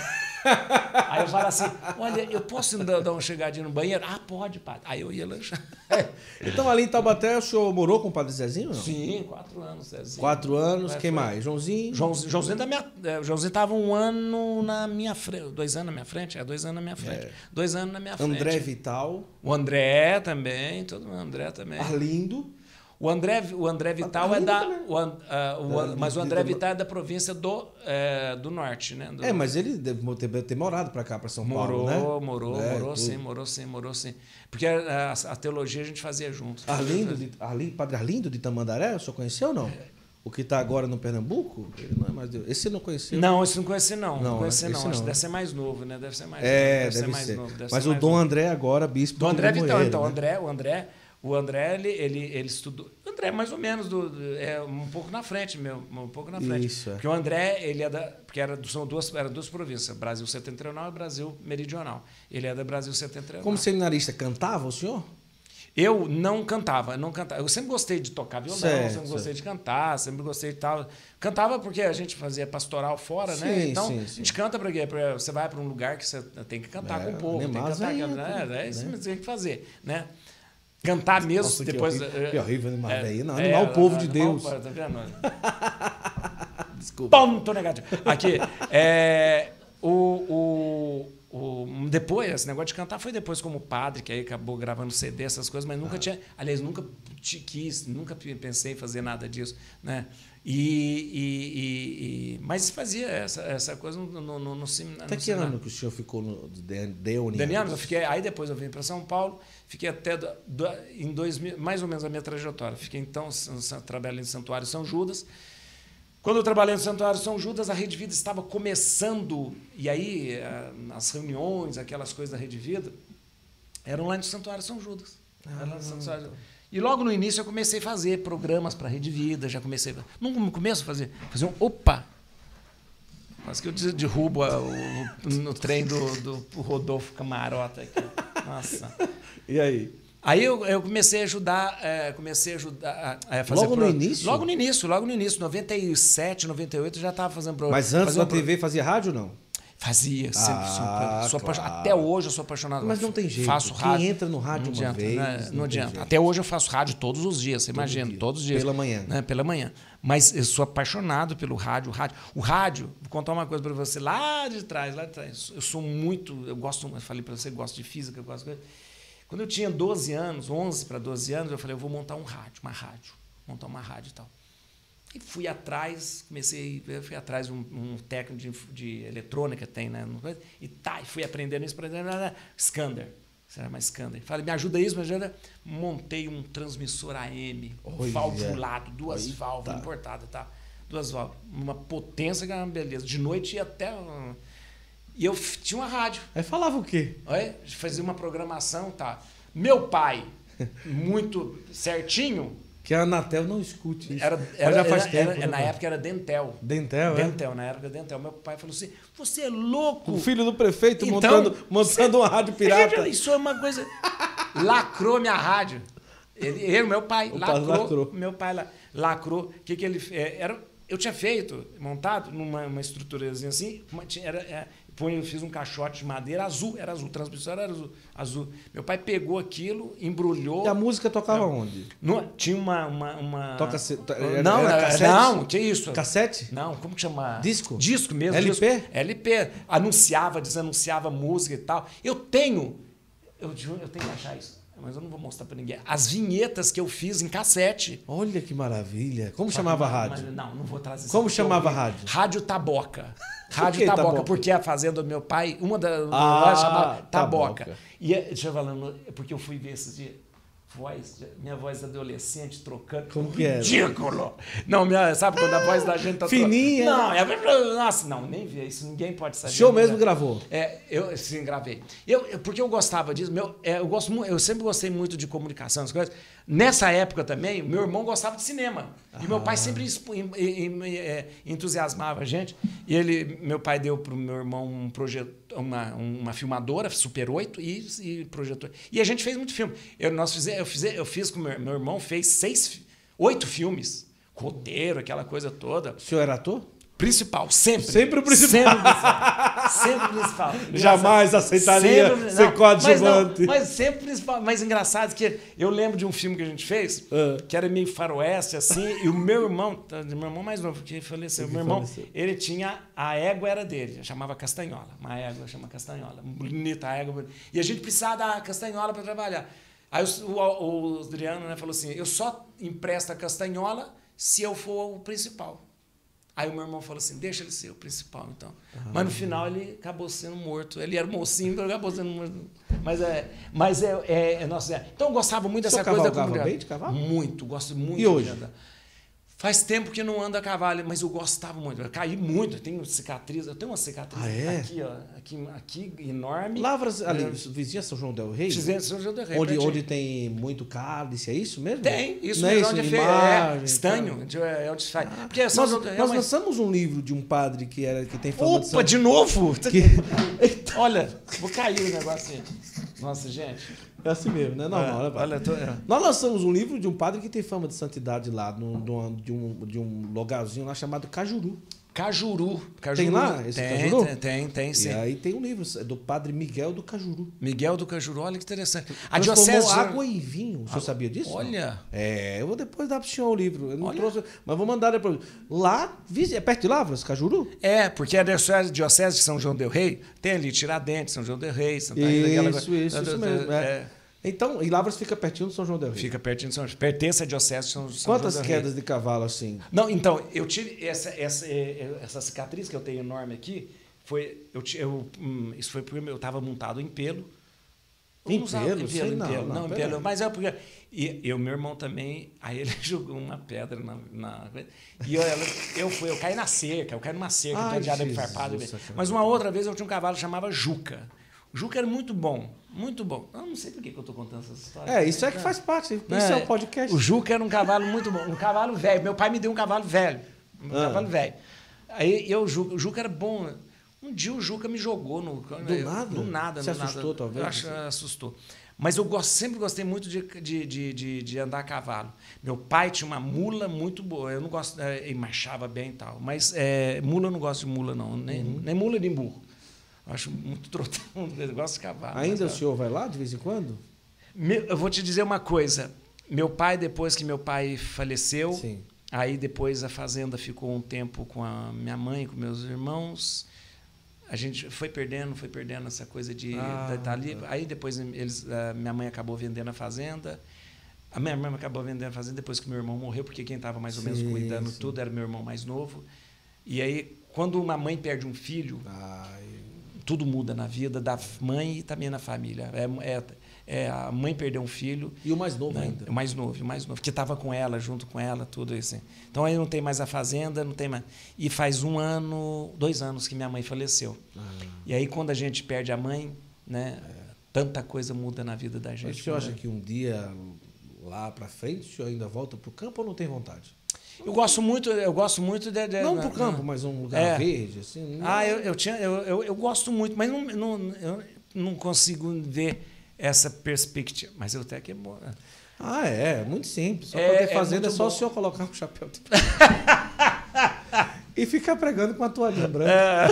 Aí eu falo assim, olha, eu posso dar uma chegadinha no banheiro? Pode, padre. Aí eu ia lanchar.
Então, ali em Taubaté, o senhor morou com o padre Zezinho? Não?
Sim, 4 anos, Zezinho.
4 anos, quem mais? Joãozinho?
Joãozinho estava 1 ano na minha frente, 2 anos na minha frente? 2 anos na minha frente. 2 anos na minha frente.
André Vital?
O André também, todo mundo, André também.
Arlindo?
O André Vital mas o André Vital é da província do norte, né?
Mas ele deve ter morado para cá, para São Paulo, né?
Morou sim. Porque a teologia a gente fazia junto.
Padre Arlindo de Tamandaré, o senhor conheceu ou não? O que está agora no Pernambuco? Ele não é mais Deus. Esse você não conheceu?
Não, esse não conheci não. Acho que deve ser mais novo, né? Deve ser mais novo.
Mas o Dom André agora, bispo
do André Vital, então, né? O André, ele estudou... O André, mais ou menos, um pouco na frente, um pouco na frente.
Isso,
Porque o André, ele porque eram duas províncias, Brasil Setentrional e Brasil Meridional. Ele é da Brasil Setentrional.
Como seminarista, cantava o senhor?
Eu não cantava. Eu sempre gostei de tocar violão, sempre gostei de cantar, sempre gostei de tal. Cantava porque a gente fazia pastoral fora, né? Então, a gente canta para quê? Você vai para um lugar que você tem que cantar com o povo, tem que cantar, é isso que você tem que fazer, né? Cantar mesmo.
Nossa,
depois.
Que horrível, não animar o povo de Deus.
Tá vendo?
Desculpa.
Ponto negativo. Aqui, depois, esse negócio de cantar foi depois como padre, que aí acabou gravando CD, essas coisas, mas nunca tinha. Aliás, nunca nunca pensei em fazer nada disso, né? Mas fazia essa coisa no seminário.
Até que ano que o senhor ficou no Deonianos?
Eu fiquei, aí depois eu vim para São Paulo, fiquei até em 2000, mais ou menos a minha trajetória. Fiquei então trabalhando em Santuário São Judas. Quando eu trabalhei no Santuário São Judas, a Rede Vida estava começando, e aí as reuniões, aquelas coisas da Rede Vida, eram lá no Santuário São Judas. E logo no início eu comecei a fazer programas para a Rede Vida, já comecei... No começo fazer opa! Quase que eu derrubo no trem do Rodolfo Camarota aqui. Nossa.
E aí?
Aí eu comecei a ajudar, a fazer...
Logo no início?
Logo no início. 97, 98 eu já estava fazendo programa.
Mas antes da TV fazia rádio ou não?
Fazia, sempre. Claro. Até hoje eu sou apaixonado.
Mas não tem jeito.
Faço rádio.
Quem entra no rádio uma vez...
Né? Não adianta. Até hoje eu faço rádio todos os dias, você imagina, todos os dias.
Pela manhã.
Né? Pela manhã. Mas eu sou apaixonado pelo rádio. O rádio, vou contar uma coisa para você, lá de trás. Eu sou muito... Eu falei para você, gosto de física, eu gosto de... Quando eu tinha 12 anos, 11 para 12 anos, eu falei, eu vou montar montar uma rádio e tal. E fui atrás de um técnico de eletrônica, tem, né? E fui aprendendo isso, Scander. Será mais Scander. Falei, me ajuda isso, me ajuda. Montei um transmissor AM, valvulado, 2 válvulas importadas, tá? 2 válvulas. Uma potência que era uma beleza. De noite ia até... E eu tinha uma rádio.
Aí falava o quê?
Fazia uma programação, tá? Meu pai, muito certinho...
Que a Anatel não escute isso.
Já faz tempo. Na época era Dentel.
Dentel,
na época Dentel. Meu pai falou assim, você é louco.
O filho do prefeito montando uma rádio pirata.
Isso é uma coisa... Lacrou minha rádio. Meu pai, lacrou. Meu pai lacrou. O que ele fez? Eu tinha montado numa estruturazinha assim, eu fiz um caixote de madeira azul, o transmissor era azul. Meu pai pegou aquilo, embrulhou.
E a música tocava onde?
Tinha uma...
Não,
que isso?
Cassete?
Não, como que chama?
Disco?
Disco mesmo.
LP?
Disco. LP. Desanunciava música e tal. Eu tenho que achar isso. Mas eu não vou mostrar pra ninguém. As vinhetas que eu fiz em cassete.
Olha que maravilha. Como chamava a rádio?
Não vou trazer.
Como chamava a rádio?
Rádio Taboca. Rádio Taboca, porque a fazenda do meu pai, uma das chamava Taboca. E deixa eu falar, porque eu fui ver esses dias. Minha voz adolescente trocando.
Como que é?
Ridículo! Não, sabe quando a voz da gente tá
fininha?
Não, nossa, não, nem vê isso, ninguém pode saber.
Show mesmo gravou?
Eu sim, gravei. Porque eu gostava disso, eu sempre gostei muito de comunicação, as coisas. Nessa época também, meu irmão gostava de cinema. E meu pai sempre entusiasmava a gente. E meu pai deu para o meu irmão uma filmadora, Super 8, e projetor. E a gente fez muito filme. Eu fiz com meu irmão, fez 8 filmes. Roteiro, aquela coisa toda.
O senhor era ator?
Principal, sempre.
Sempre o principal.
Sempre o principal.
Jamais aceitaria ser coadjuvante.
Mas sempre o principal. Mas engraçado que eu lembro de um filme que a gente fez, que era meio faroeste, assim, e o meu irmão mais novo, que faleceu, ele tinha, a égua era dele, chamava Castanhola. Uma égua chama Castanhola. Bonita a égua. E a gente precisava da Castanhola para trabalhar. Aí o Adriano, né, falou assim, eu só empresto a Castanhola se eu for o principal. Aí o meu irmão falou assim, deixa ele ser o principal, então. Mas no final ele acabou sendo morto. Ele era mocinho, mas acabou sendo morto. Nossa, então eu gostava muito dessa coisa da comunidade.
Bem de cavalo?
Muito, gosto muito
de
hoje? Andar. Faz tempo que não ando a cavalo, mas eu gostava muito. Eu caí muito, eu tenho cicatriz. Eu tenho uma cicatriz aqui, ó, aqui enorme.
Lavras, ali, vizinha São João del Rei?
São João del Rei.
Onde tem muito cálice, é isso mesmo?
Tem, isso
não
mesmo.
É isso,
onde estanho, é onde se faz. Porque
nós lançamos um livro de um padre que tem fama de...
Opa, de novo? Olha, vou cair o negócio. Nossa, gente...
É assim mesmo, né? Normal, Nós lançamos um livro de um padre que tem fama de santidade lá, de um lugarzinho lá chamado Cajuru.
Cajuru.
Tem lá esse Cajuru?
Tem, sim.
E aí tem um livro do padre Miguel do Cajuru.
Miguel do Cajuru, olha que interessante.
A diocese... água e vinho, o senhor sabia disso?
Olha.
Eu vou depois dar para o senhor o livro. Eu não trouxe, mas vou mandar depois. Lá, é perto de Lavras, Cajuru?
Porque a diocese de São João del Rei tem ali Tiradentes, São João del Rei, Santa
Isso mesmo. Então, e Lavras fica pertinho de São João del Rei.
Fica pertinho de São João. Pertence à diocese de São João del Rei.
Quantas quedas de cavalo assim?
Não, então, eu tive essa cicatriz que eu tenho enorme aqui, isso foi porque eu estava montado em pelo.
Em pelo?
Não, em pelo. Mas é porque... E o meu irmão também, aí ele jogou uma pedra e eu caí na cerca, eu caí numa cerca, de arame farpado. Mas uma outra vez eu tinha um cavalo que chamava Juca. O Juca era muito bom, muito bom. Eu não sei por que eu estou contando essa história.
Isso é que faz parte, isso é um podcast.
O Juca era um cavalo muito bom, um cavalo velho. Meu pai me deu um cavalo velho, cavalo velho. Aí o Juca era bom. Um dia o Juca me jogou
Do nada? Você assustou, talvez?
Eu acho que assustou. Mas eu sempre gostei muito de andar a cavalo. Meu pai tinha uma mula muito boa. Eu não gosto... Ele marchava bem e tal. Mas mula eu não gosto de mula, não. Nem mula nem burro. Eu acho muito trotão. Eu gosto de cavalo.
Ainda o senhor vai lá de vez em quando?
Eu vou te dizer uma coisa. Meu pai, depois que meu pai faleceu...
Sim.
Aí depois a fazenda ficou um tempo com a minha mãe, com meus irmãos... A gente foi perdendo essa coisa de estar ali. Aí depois minha mãe acabou vendendo a fazenda. A minha irmã acabou vendendo a fazenda depois que meu irmão morreu, porque quem estava mais ou menos cuidando tudo era meu irmão mais novo. E aí, quando uma mãe perde um filho, tudo muda na vida da mãe e também na família. A mãe perdeu um filho.
E o mais novo, né?
ainda? O mais novo, que estava com ela, junto com ela, tudo isso. Então aí não tem mais a fazenda, não tem mais. E faz 2 anos que minha mãe faleceu. E aí quando a gente perde a mãe, né, tanta coisa muda na vida da gente.
Mas o senhor acha que um dia lá para frente o senhor ainda volta para o campo ou não tem vontade?
Eu gosto muito de
não para o campo, mas um lugar verde, assim.
Eu gosto muito, mas eu não consigo ver essa perspectiva. Mas eu até que é bom.
Muito simples. Só para ter fazenda é só o senhor colocar um chapéu e ficar pregando com a toalhinha branca.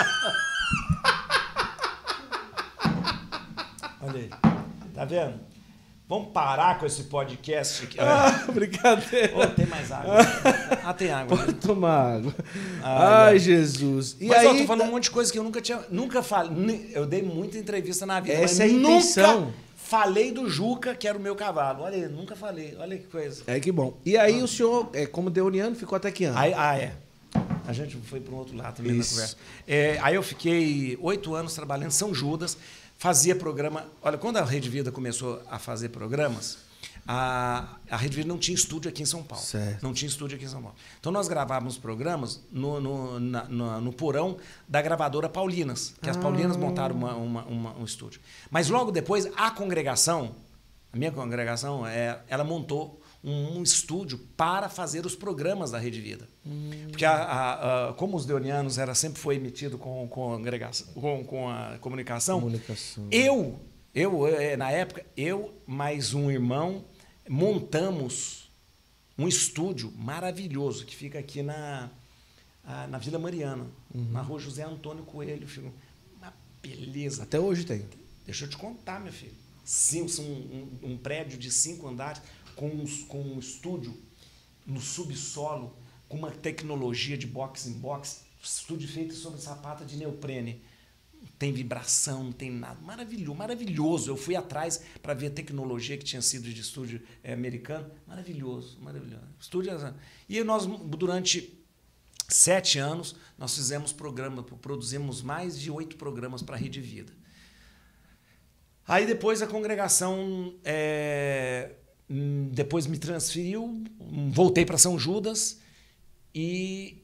Olha aí. Tá vendo? Vamos parar com esse podcast aqui.
Brincadeira.
Tem mais água. Tem água.
Pode tomar água. Ai, Jesus.
E mas aí, eu tô falando um monte de coisa que eu nunca falei. Eu dei muita entrevista na vida,
essa é a intenção.
Nunca falei do Juca, que era o meu cavalo. Olha aí, nunca falei. Olha que coisa.
Que bom. E aí o senhor, como deoniano, ficou até que ano?
A gente foi para um outro lado também na conversa. Aí eu fiquei 8 anos trabalhando em São Judas. Fazia programa. Olha, quando a Rede Vida começou a fazer programas, a Rede Vida não tinha estúdio aqui em São Paulo.
Certo.
Não tinha estúdio aqui em São Paulo. Então nós gravávamos programas no porão da gravadora Paulinas, que as Paulinas montaram um estúdio. Mas logo depois, a minha congregação, ela montou um estúdio para fazer os programas da Rede Vida. Porque como os deonianos sempre foi emitido com a comunicação, eu, na época, mais um irmão, montamos um estúdio maravilhoso que fica aqui na Vila Mariana, na rua José Antônio Coelho. Uma beleza.
Até hoje tem.
Deixa eu te contar, meu filho. Um prédio de 5 andares, com um estúdio no subsolo, com uma tecnologia de box in box, estúdio feito sobre sapata de neoprene. Não tem vibração, não tem nada. Maravilhoso. Eu fui atrás para ver a tecnologia que tinha sido de estúdio americano. Maravilhoso. Estúdio. E nós, durante 7 anos, nós fizemos produzimos mais de 8 programas para a Rede Vida. Aí depois a congregação depois me transferiu, voltei para São Judas e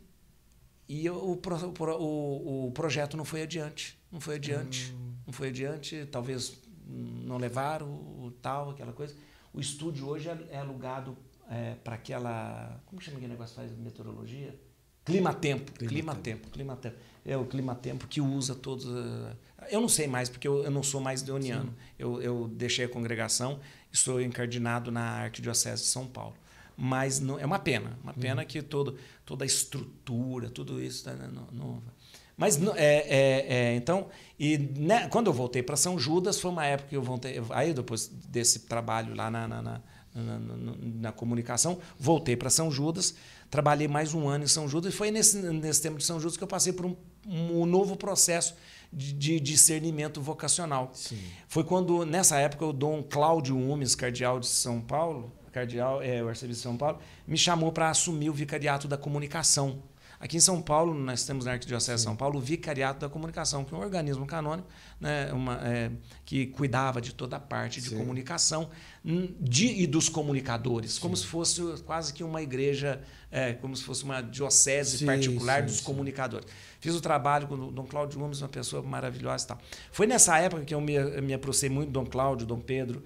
o projeto não foi adiante. Não foi adiante, talvez não levaram, aquela coisa. O estúdio hoje é alugado para aquela... Como chama aquele negócio que faz meteorologia? Climatempo. É o Climatempo que usa todos... Eu não sei mais, porque eu não sou mais deoniano. Eu deixei a congregação, estou encardinado na Arquidiocese de São Paulo. Mas não, é uma pena que toda a estrutura, tudo isso... Mas então, quando eu voltei para São Judas, foi uma época que eu voltei... Aí depois desse trabalho lá na comunicação, voltei para São Judas, trabalhei mais 1 ano em São Judas, e foi nesse tempo de São Judas que eu passei por um novo processo de discernimento vocacional.
Sim.
Foi quando, nessa época, o Dom Cláudio Umes, cardeal de São Paulo, o arcebispo de São Paulo, me chamou para assumir o vicariato da comunicação. Aqui em São Paulo, nós temos na Arquidiocese de São Paulo o Vicariato da Comunicação, que é um organismo canônico, né, que cuidava de toda a parte de comunicação e dos comunicadores, como se fosse quase que uma igreja, como se fosse uma diocese particular dos comunicadores. Fiz o trabalho com o Dom Cláudio Gomes, uma pessoa maravilhosa e tal. Foi nessa época que eu me aproximei muito do Dom Cláudio, Dom Pedro,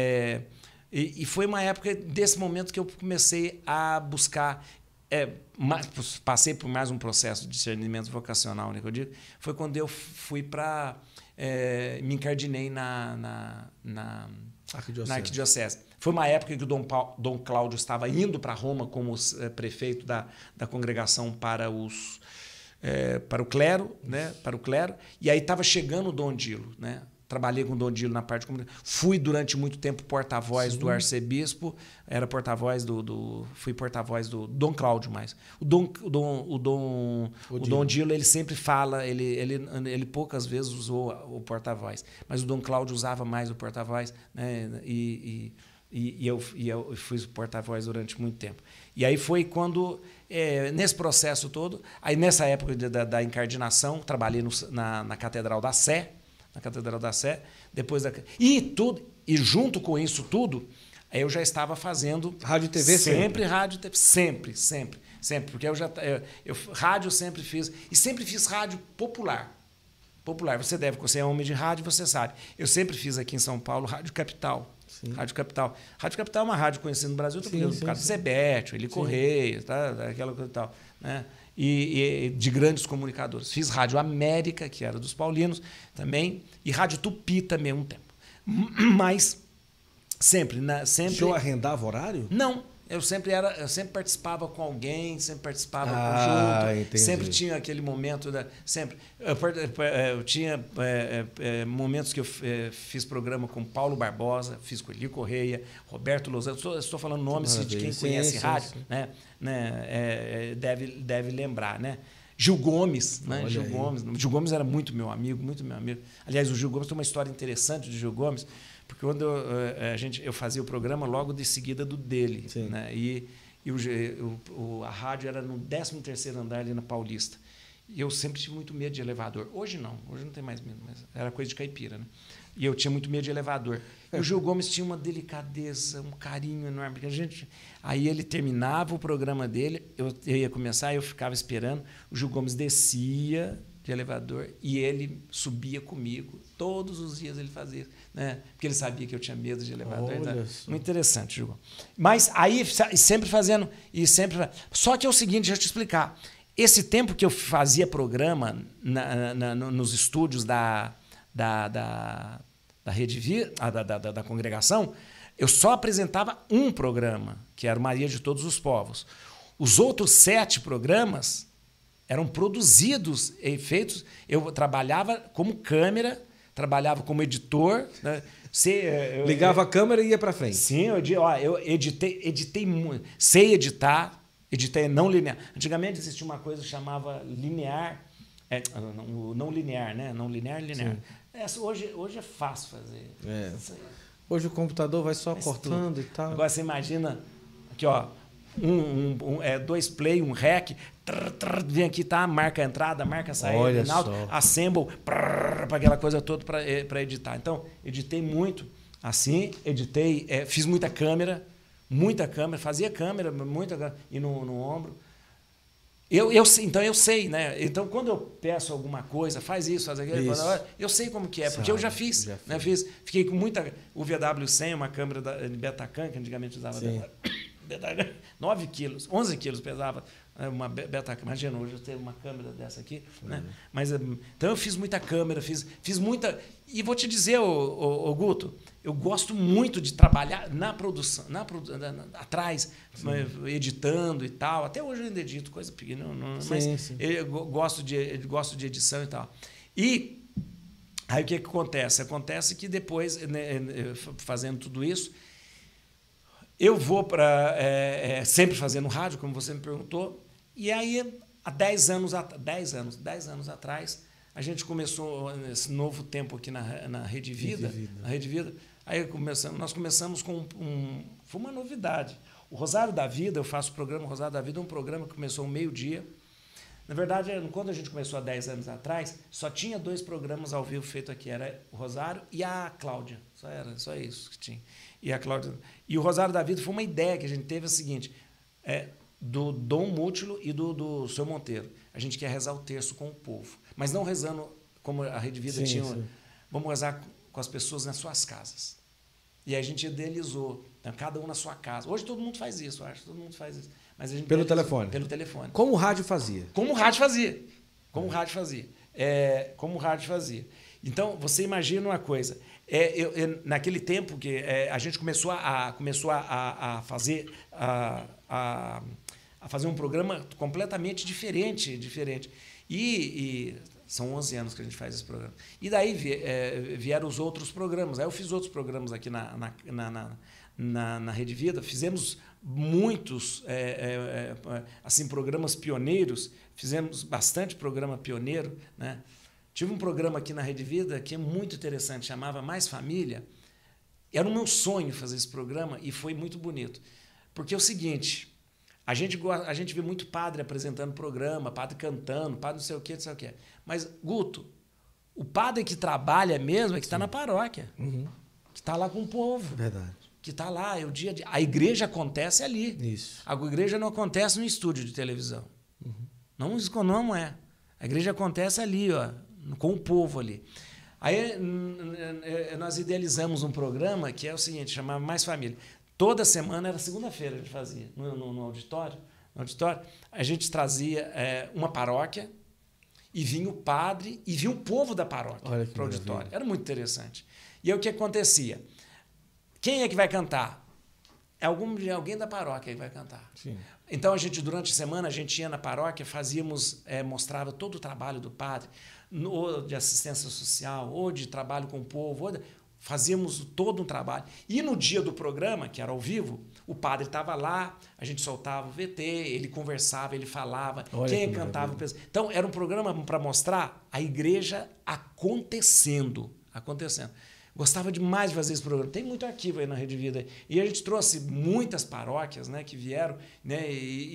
e foi uma época desse momento que eu comecei a buscar... passei por mais um processo de discernimento vocacional, né, que eu digo. Foi quando eu fui para... me encardinei na Arquidiocese. Foi uma época que o Dom Cláudio estava indo para Roma como prefeito da congregação para o clero, né, e aí estava chegando o Dom Dilo, né? Trabalhei com o Dom Dilo na parte de comunicação. Fui durante muito tempo porta-voz do arcebispo, era porta-voz fui porta-voz do Dom Cláudio mais. O Dom Dilo, ele sempre fala, ele poucas vezes usou o porta-voz, mas o Dom Cláudio usava mais o porta-voz, né? E eu fui porta-voz durante muito tempo. E aí foi quando, nesse processo todo, aí nessa época da incardinação, trabalhei na Catedral da Sé, depois e junto com isso tudo, eu já estava fazendo
rádio e TV
sempre rádio e TV, sempre, porque eu rádio sempre fiz, e sempre fiz rádio popular. Você é homem de rádio, você sabe. Eu sempre fiz aqui em São Paulo Rádio Capital. Sim. Rádio Capital é uma rádio conhecida no Brasil, por causa do Zebete, Eli Correia, tá? Aquela coisa e tal, né? E de grandes comunicadores. Fiz Rádio América, que era dos paulinos também, e Rádio Tupi também um tempo. Mas sempre. O
senhor arrendava horário?
Não. Eu sempre participava com alguém, sempre participava junto,
entendi.
Sempre tinha aquele momento eu tinha momentos que eu fiz programa com Paulo Barbosa, fiz com Eli Correia, Roberto Lozano. Estou falando nomes de quem conhece rádio, né? Deve lembrar, né? Gil Gomes, né? Gil Gomes era muito meu amigo. Aliás, o Gil Gomes tem uma história interessante de Gil Gomes. Porque quando eu fazia o programa logo de seguida do dele, né? E a rádio era no 13º andar ali na Paulista. E eu sempre tive muito medo de elevador. Hoje não tem mais medo, mas era coisa de caipira, né? E eu tinha muito medo de elevador. E o Gil Gomes tinha uma delicadeza, um carinho enorme. Porque aí ele terminava o programa dele, eu ia começar, eu ficava esperando, o Gil Gomes descia de elevador e ele subia comigo. Todos os dias ele fazia isso, né? Porque ele sabia que eu tinha medo de elevador. Muito interessante, Gil. Mas aí sempre fazendo Só que é o seguinte, deixa eu te explicar. Esse tempo que eu fazia programa nos estúdios da Rede Vida, da congregação, eu só apresentava um programa, que era o Maria de Todos os Povos. Os outros 7 programas eram produzidos e feitos. Eu trabalhava como câmera, trabalhava como editor, né?
Ligava a câmera e ia para frente.
Sim, eu editei muito. Sei editar, editei não linear. Antigamente existia uma coisa que chamava linear, não linear, né? Não linear. Hoje é fácil fazer.
Hoje o computador vai só cortando tudo. E tal.
Agora você imagina aqui, ó, 2 play, um rec, vem aqui, tá, marca a entrada, marca a saída, assemble, para aquela coisa toda para editar. Então, editei muito assim, fiz muita câmera, fazia câmera, e no ombro. Então eu sei, né? Então, quando eu peço alguma coisa, faz isso, faz aquilo, eu sei como que é, porque eu já fiz. Né? Fiquei com muita... O VW100, uma câmera de Betacam, que antigamente usava... 9 quilos, 11 quilos pesava uma Betacam. Imagina, hoje eu tenho uma câmera dessa aqui. Né? Mas, então eu fiz muita câmera, fiz muita... E vou te dizer, Guto, eu gosto muito de trabalhar na produção, atrás, editando e tal. Até hoje eu ainda edito coisa pequena, mas eu gosto de edição e tal. E aí o que acontece? Acontece que depois, né, fazendo tudo isso, eu vou sempre fazendo rádio, como você me perguntou, e aí, há 10 anos atrás, a gente começou esse novo tempo aqui na Rede Vida. Na Rede Vida. Aí nós começamos com foi uma novidade. O Rosário da Vida, eu faço o programa Rosário da Vida, um programa que começou ao meio-dia. Na verdade, quando a gente começou há 10 anos atrás, só tinha 2 programas ao vivo feitos aqui, era o Rosário e a Cláudia. Só isso que tinha. E a Cláudia. E o Rosário da Vida foi uma ideia que a gente teve, a seguinte, do Dom Mútilo e do Seu Monteiro. A gente quer rezar o terço com o povo, mas não rezando como a Rede Vida tinha. Vamos rezar com as pessoas nas suas casas. E a gente idealizou, né, cada um na sua casa. Hoje todo mundo faz isso, eu acho, todo mundo faz isso. Mas a gente
pelo telefone.
Pelo telefone.
Como o rádio fazia.
Como o rádio fazia. Então, você imagina uma coisa. Naquele tempo que a gente começou a fazer um programa completamente diferente. E são 11 anos que a gente faz esse programa. E daí vieram os outros programas. Aí eu fiz outros programas aqui na Rede Vida. Fizemos muitos assim, programas pioneiros. Fizemos bastante programa pioneiro, né? Tive um programa aqui na Rede Vida que é muito interessante, chamava Mais Família. Era o meu sonho fazer esse programa e foi muito bonito. Porque é o seguinte, a gente vê muito padre apresentando programa, padre cantando, padre não sei o quê, não sei o quê. Mas, Guto, o padre que trabalha mesmo é que está na paróquia, que está lá com o povo.
Verdade.
Que está lá, é o dia a dia. A igreja acontece ali.
Isso.
A igreja não acontece no estúdio de televisão. Não é. A igreja acontece ali, ó, com o povo ali. Aí nós idealizamos um programa que é o seguinte, chamava Mais Família. Toda semana, era segunda-feira a gente fazia, no auditório. No auditório, a gente trazia uma paróquia e vinha o padre e vinha o povo da paróquia para o auditório. Era muito interessante. E aí o que acontecia? Quem é que vai cantar? É alguém da paróquia que vai cantar.
Sim.
Então, durante a semana, a gente ia na paróquia, mostrava todo o trabalho do padre, ou de assistência social, ou de trabalho com o povo, fazíamos todo um trabalho. E no dia do programa, que era ao vivo, o padre estava lá, a gente soltava o VT, ele conversava, ele falava, quem cantava. Então, era um programa para mostrar a igreja acontecendo. Gostava demais de fazer esse programa. Tem muito arquivo aí na Rede Vida. E a gente trouxe muitas paróquias, né, que vieram, né,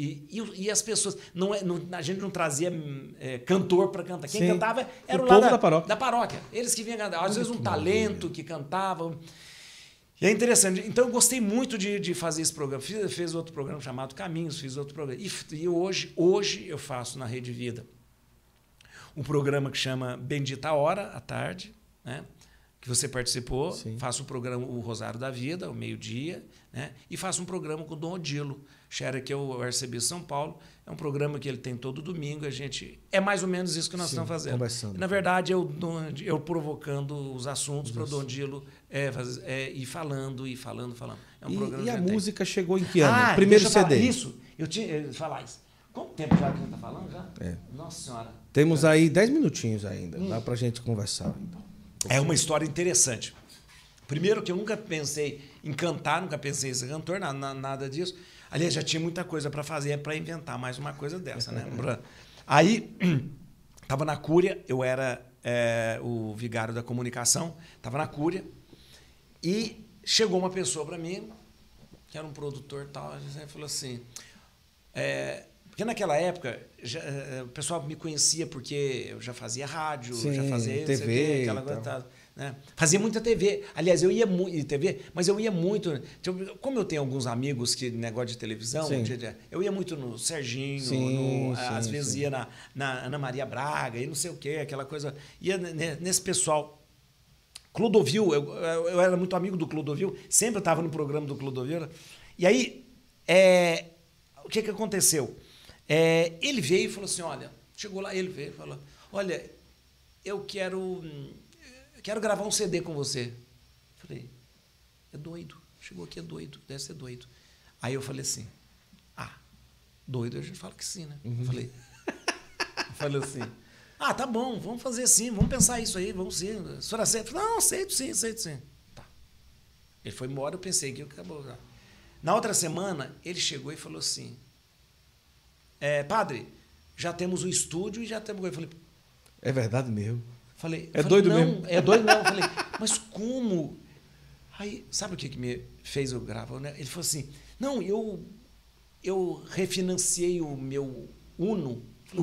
e as pessoas... a gente não trazia cantor para cantar. Quem cantava era o
povo
da paróquia. Eles que vinham cantar. Às vezes um talento que cantava. E é interessante. Então eu gostei muito de fazer esse programa. Fiz outro programa chamado Caminhos, fiz outro programa. E hoje eu faço na Rede Vida um programa que chama Bendita Hora, à tarde, né? Que você participou. Sim. Faço o programa O Rosário da Vida, ao meio-dia, né? E faço um programa com o Dom Odilo Scherer, que é o arcebispo de São Paulo. É um programa que ele tem todo domingo. É mais ou menos isso que nós estamos fazendo.
Conversando.
E, na verdade, eu provocando os assuntos para o Dom Odilo ir falando. É um programa
e a música chegou em que ano? Primeiro CD.
Isso, eu tinha falar isso. Quanto tempo já que a gente está falando? Já? Nossa Senhora.
Temos aí 10 minutinhos ainda. Dá para a gente conversar.
É uma história interessante. Primeiro que eu nunca pensei em cantar, nunca pensei em ser cantor, nada disso. Aliás, já tinha muita coisa para fazer, para inventar mais uma coisa dessa, né? Aí, estava na Cúria, eu era o vigário da comunicação, estava na Cúria, e chegou uma pessoa para mim, que era um produtor e tal, e falou assim... Porque naquela época, o pessoal me conhecia porque eu já fazia rádio, já fazia
TV,
aquela coisa, né? Fazia muita TV. Aliás, eu ia muito TV, mas eu ia muito... Como eu tenho alguns amigos que negócio de televisão, eu ia muito no Serginho, às vezes ia na Ana Maria Braga, e não sei o quê, aquela coisa. Ia nesse pessoal. Clodovil, eu era muito amigo do Clodovil, sempre estava no programa do Clodovil. E aí, o que aconteceu? Ele veio e falou assim, olha, chegou lá, ele veio e falou, olha, eu quero gravar um CD com você. Falei, é doido, chegou aqui, é doido, deve ser doido. Aí eu falei assim, doido a gente fala que sim, né? Eu falei assim, tá bom, vamos fazer sim, vamos pensar isso aí, vamos sim. A senhora aceita? Não, aceito sim. Tá. Ele foi embora, eu pensei que acabou. Na outra semana, ele chegou e falou assim, padre, já temos o estúdio e já temos... Eu falei,
é verdade mesmo.
Falei,
doido
não,
mesmo?
É doido mesmo. Eu falei, mas como? Aí, sabe o que me fez eu gravar? Né? Ele falou assim, não, eu refinanciei o meu Uno.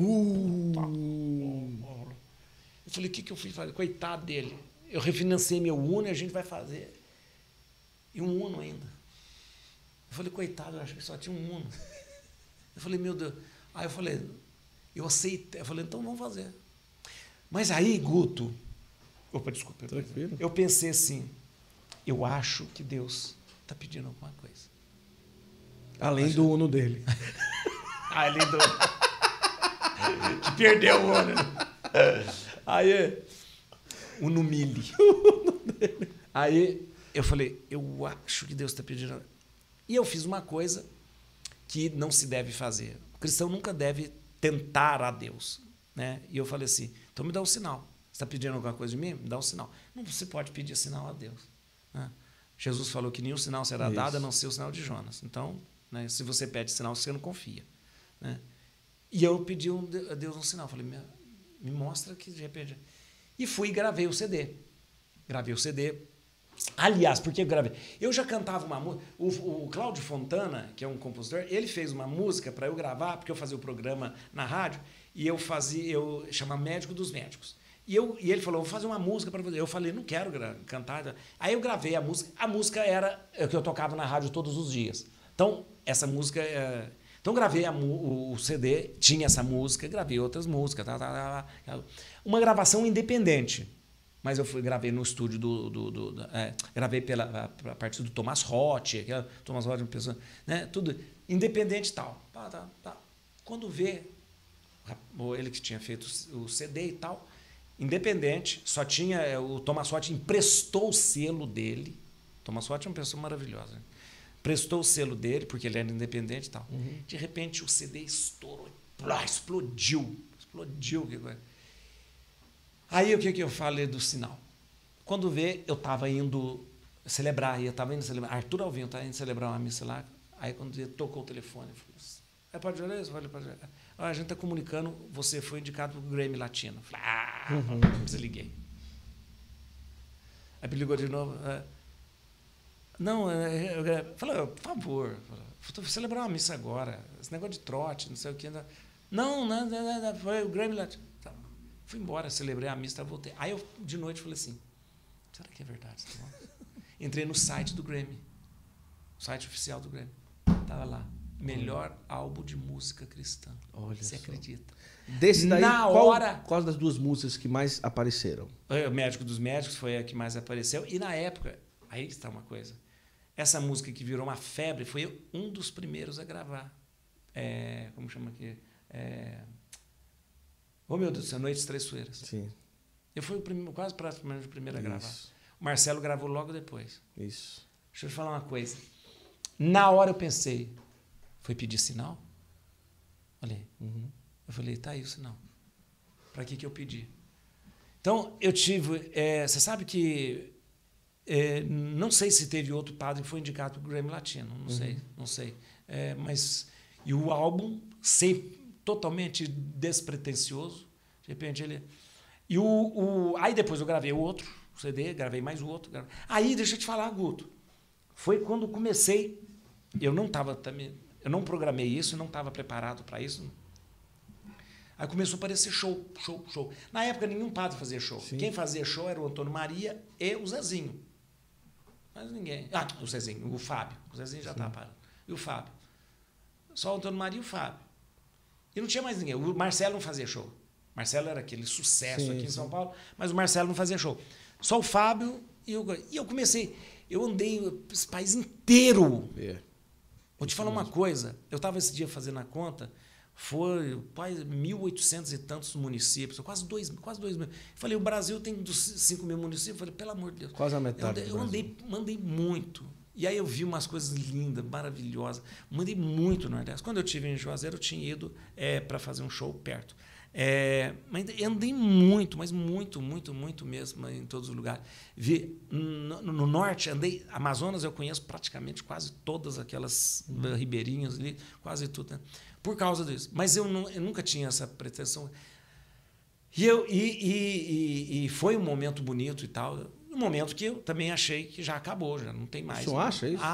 Eu falei, o que eu fui fazer? Coitado dele. Eu refinanciei meu Uno e a gente vai fazer. E um Uno ainda. Eu falei, coitado, eu acho que só tinha um Uno. Eu falei, meu Deus. Aí eu falei, eu aceitei. Eu falei, então vamos fazer. Mas aí, Guto... Opa, desculpa.
Tranquilo.
Eu pensei assim, eu acho que Deus está pedindo alguma coisa.
Além do Uno dele.
Além do... que perdeu o Uno. Aí, Uno Mille. Aí, eu falei, eu acho que Deus está pedindo... E eu fiz uma coisa que não se deve fazer. O cristão nunca deve tentar a Deus, né? E eu falei assim, então me dá um sinal. Você está pedindo alguma coisa de mim? Me dá um sinal. Não se pode pedir sinal a Deus, né? Jesus falou que nenhum sinal será dado a não ser o sinal de Jonas. Então, né, se você pede sinal, você não confia, né? E eu pedi a Deus um sinal. Falei, me mostra que de repente... E fui e gravei o CD. Gravei o CD. Aliás, por que eu gravei? Eu já cantava uma música. O Cláudio Fontana, que é um compositor, ele fez uma música para eu gravar, porque eu fazia o programa na rádio, e eu chamava Médico dos Médicos. E ele falou, vou fazer uma música para você. Eu falei, não quero cantar. Aí eu gravei a música era o que eu tocava na rádio todos os dias. Então, essa música... Então, gravei o CD, tinha essa música, gravei outras músicas. Uma gravação independente. Mas eu gravei no estúdio gravei a partir do Thomas Roth, Thomas Roth, uma pessoa, né? Tudo independente e tal. Quando vê, ele que tinha feito o CD e tal, independente, só tinha. O Thomas Roth emprestou o selo dele. Thomas Roth é uma pessoa maravilhosa. Né? Prestou o selo dele, porque ele era independente e tal. Uhum. De repente, o CD estourou, explodiu. Que coisa. Aí, o que eu falei do sinal? Quando vê, eu estava indo celebrar. Arthur Alvim estava indo celebrar uma missa lá. Aí, quando vê, tocou o telefone. Eu falei, é Padre Juarez? Eu falei, Padre Juarez. A gente está comunicando, você foi indicado para o Grammy Latino. Eu falei, desliguei. Aí ele ligou de novo. Não, eu falei, por favor, vou celebrar uma missa agora. Esse negócio de trote, não sei o que. Não, foi o Grammy Latino. Tá. Fui embora, celebrei a missa, voltei. Aí eu, de noite, falei assim, será que é verdade? Entrei no site do Grammy, o site oficial do Grammy. Estava lá, melhor álbum de música cristã. Olha, você acredita?
Desse daí, qual das duas músicas que mais apareceram?
O Médico dos Médicos foi a que mais apareceu. E na época, aí está uma coisa, essa música que virou uma febre foi um dos primeiros a gravar. Como chama aqui? Oh, meu Deus do céu, Noites Traiçoeiras. Sim. Eu fui quase praticamente o primeiro a gravar. O Marcelo gravou logo depois.
Isso.
Deixa eu te falar uma coisa. Na hora eu pensei, foi pedir sinal? Olhei. Eu falei, tá aí o sinal. Para que eu pedi? Então, eu tive... você sabe que... não sei se teve outro padre que foi indicado para o Grammy Latino. Não sei. Mas... E o álbum, totalmente despretensioso. De repente ele... Aí depois eu gravei o outro CD, gravei mais o outro. Aí, deixa eu te falar, Guto. Foi quando comecei... Eu não programei isso, não estava preparado para isso. Aí começou a aparecer show. Na época, nenhum padre fazia show. Sim. Quem fazia show era o Antônio Maria e o Zezinho. Mas ninguém... o Zezinho, o Fábio. O Zezinho já estava parando. E o Fábio. Só o Antônio Maria e o Fábio. E não tinha mais ninguém. O Marcelo não fazia show. O Marcelo era aquele sucesso aqui em São Paulo, mas o Marcelo não fazia show. Só o Fábio e eu. E eu comecei... Eu andei esse país inteiro. Vou te falar uma coisa. Eu estava esse dia fazendo a conta... Foi quase 1.800 e tantos municípios, quase 2 mil. Falei, o Brasil tem 5 mil municípios. Falei, pelo amor de Deus.
Quase a metade.
Eu mandei muito. E aí eu vi umas coisas lindas, maravilhosas. Mandei muito no Nordeste. Quando eu estive em Juazeiro, eu tinha ido para fazer um show perto. Mas andei muito, mas muito mesmo em todos os lugares. Vi no norte, andei. Amazonas, eu conheço praticamente quase todas aquelas ribeirinhas ali, quase tudo, né? Por causa disso. Mas eu nunca tinha essa pretensão. E foi um momento bonito e tal. Um momento que eu também achei que já acabou, já não tem mais.
Você acha isso?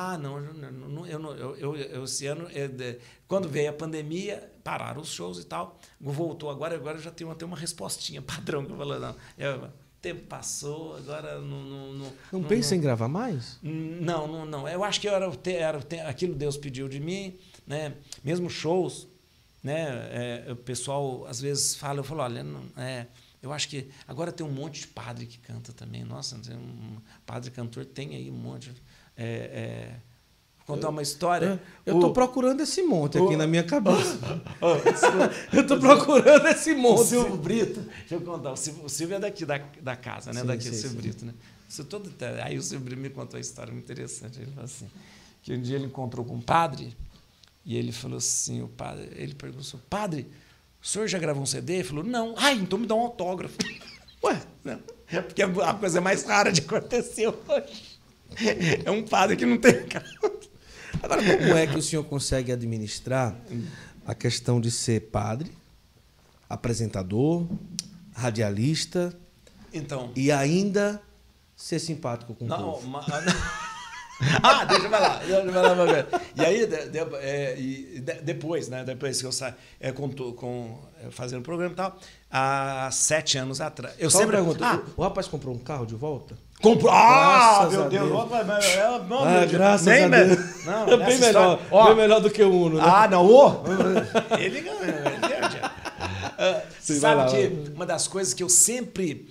Eu esse ano, quando veio a pandemia, pararam os shows e tal. Voltou agora eu já tenho até uma respostinha padrão que eu falo, não. O tempo passou, agora
não pensa em gravar mais?
Não. Eu acho que era aquilo que Deus pediu de mim, né? Mesmo shows, né? O pessoal às vezes fala, eu falo, olha, eu acho que agora tem um monte de padre que canta também. Nossa, tem um padre cantor, tem aí um monte. Vou contar uma história.
Eu estou procurando esse monte aqui na minha cabeça. Eu estou procurando esse monte.
O Silvio Brito, deixa eu contar. O Silvio é daqui da casa, né? Daqui do Silvio Brito, né? Aí o Silvio Brito me contou uma história muito interessante. Ele falou assim, que um dia ele encontrou com um padre e ele falou assim, ele perguntou assim, padre, o senhor já gravou um CD? Ele falou, não. Então me dá um autógrafo. Ué, não. Porque a coisa mais rara de acontecer hoje é um padre que não tem...
Agora, como é que o senhor consegue administrar a questão de ser padre, apresentador, radialista,
então,
e ainda ser simpático com o povo.
Deixa eu falar. E aí, depois, né? Depois que eu saí fazendo o programa e tal, há 7 anos atrás. Eu
Só
sempre
pergunto, o rapaz comprou um carro de volta?
Comprou. Meu Deus.
Graças a Deus.
Não,
é bem melhor. Bem melhor do que o Uno, né?
Ele Você sabe que uma das coisas que eu sempre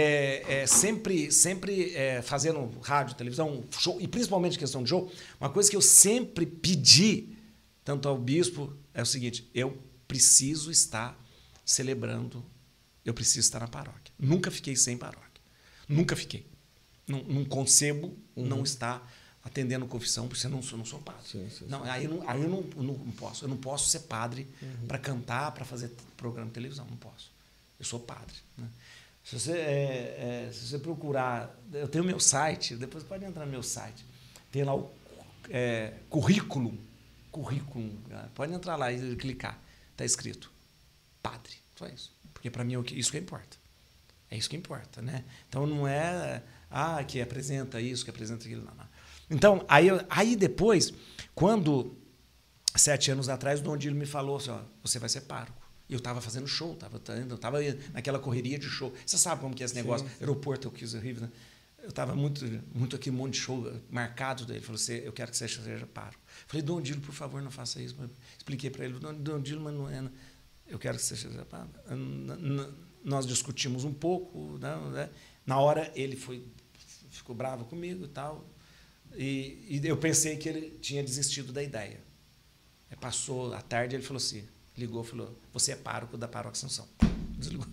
fazendo rádio, televisão, show, e principalmente questão de show, uma coisa que eu sempre pedi, tanto ao bispo, é o seguinte: eu preciso estar celebrando, eu preciso estar na paróquia. Nunca fiquei sem paróquia. Nunca fiquei. Não concebo não estar atendendo confissão, porque eu não sou padre. Sim. Aí eu não posso. Eu não posso ser padre para cantar, para fazer programa de televisão. Não posso. Eu sou padre. Né? Se você procurar... Eu tenho meu site, depois pode entrar no meu site. Tem lá o currículo. Pode entrar lá e clicar. Está escrito padre. Só isso. Porque para mim isso que importa. É isso que importa, né? Então não é que apresenta isso, que apresenta aquilo. Não. Então, aí depois, quando 7 anos atrás, o Dom Dílio me falou assim: você vai ser pároco. E eu estava fazendo show, estava naquela correria de show. Você sabe como que é esse negócio? Sim. Aeroporto, eu quis horrível, né? Eu estava muito aqui, um monte de show marcado. Ele falou: eu quero que você seja pároco. Eu falei: Dom Dílio, por favor, não faça isso. Expliquei para ele: Dom Dílio, mas não é. Eu quero que você seja pároco. Nós discutimos um pouco, né? Na hora ele ficou bravo comigo e tal, e eu pensei que ele tinha desistido da ideia. Passou a tarde, ele falou assim, falou: você é pároco da Paróquia Assunção. Desligou.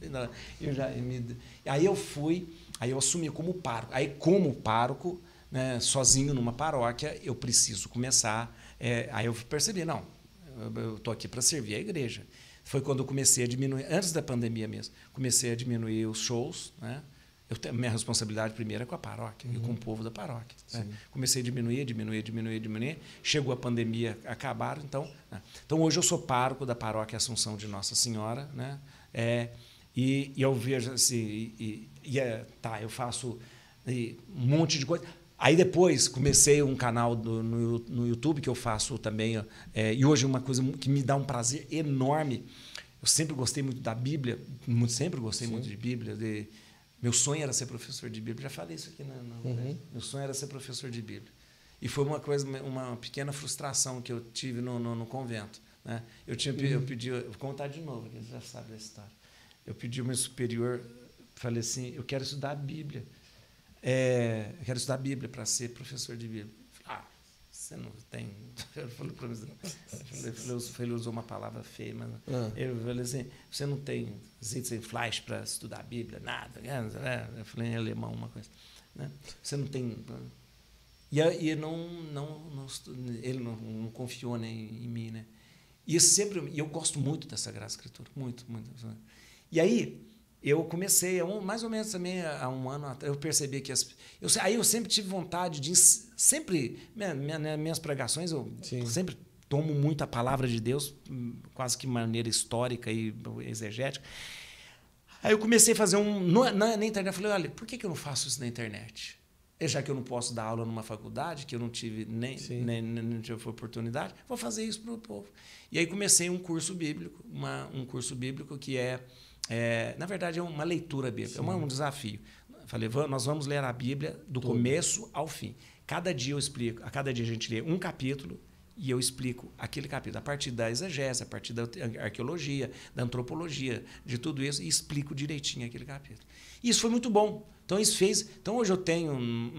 Aí eu assumi como pároco. Aí como pároco, né, sozinho numa paróquia, eu preciso começar. Aí eu percebi, não, eu estou aqui para servir a igreja. Foi quando eu comecei a diminuir, antes da pandemia mesmo, comecei a diminuir os shows, né? Minha responsabilidade primeira é com a paróquia e com o povo da paróquia. Né? Comecei a diminuir. Chegou a pandemia, acabaram. Então hoje eu sou pároco da Paróquia Assunção de Nossa Senhora, né? E eu vejo assim, eu faço um monte de coisa. Aí depois comecei um canal no YouTube que eu faço também, e hoje uma coisa que me dá um prazer enorme. Eu sempre gostei muito da Bíblia, sempre gostei muito de Bíblia. Meu sonho era ser professor de Bíblia. Já falei isso aqui, Meu sonho era ser professor de Bíblia. E foi uma pequena frustração que eu tive no convento. Né? Eu pedi, vou contar de novo, você já sabe da história. Eu pedi ao meu superior, falei assim: eu quero estudar a Bíblia. Eu quero estudar a Bíblia para ser professor de Bíblia. Você não tem... Ele usou uma palavra feia, mas eu falei assim: você não tem flash para estudar a Bíblia, nada. Eu falei em alemão uma coisa. Né? Você não tem... E ele não confiou, né, em mim. Né? E eu gosto muito da Sagrada Escritura, muito. E aí... eu comecei, mais ou menos também há um ano atrás, eu percebi que aí eu sempre tive vontade de... Minhas pregações, eu sempre tomo muito a palavra de Deus, quase que de maneira histórica e exegética. Aí eu comecei a fazer na internet. Eu falei: olha, por que eu não faço isso na internet? Já que eu não posso dar aula numa faculdade, que eu não tive nem tive oportunidade, vou fazer isso para o povo. E aí comecei um curso bíblico, um curso bíblico que na verdade, é uma leitura bíblica, é um desafio. Falei: nós vamos ler a Bíblia do começo ao fim. Cada dia eu explico, a cada dia a gente lê um capítulo e eu explico aquele capítulo, a partir da exegese, a partir da arqueologia, da antropologia, de tudo isso, e explico direitinho aquele capítulo. E isso foi muito bom. Então hoje eu tenho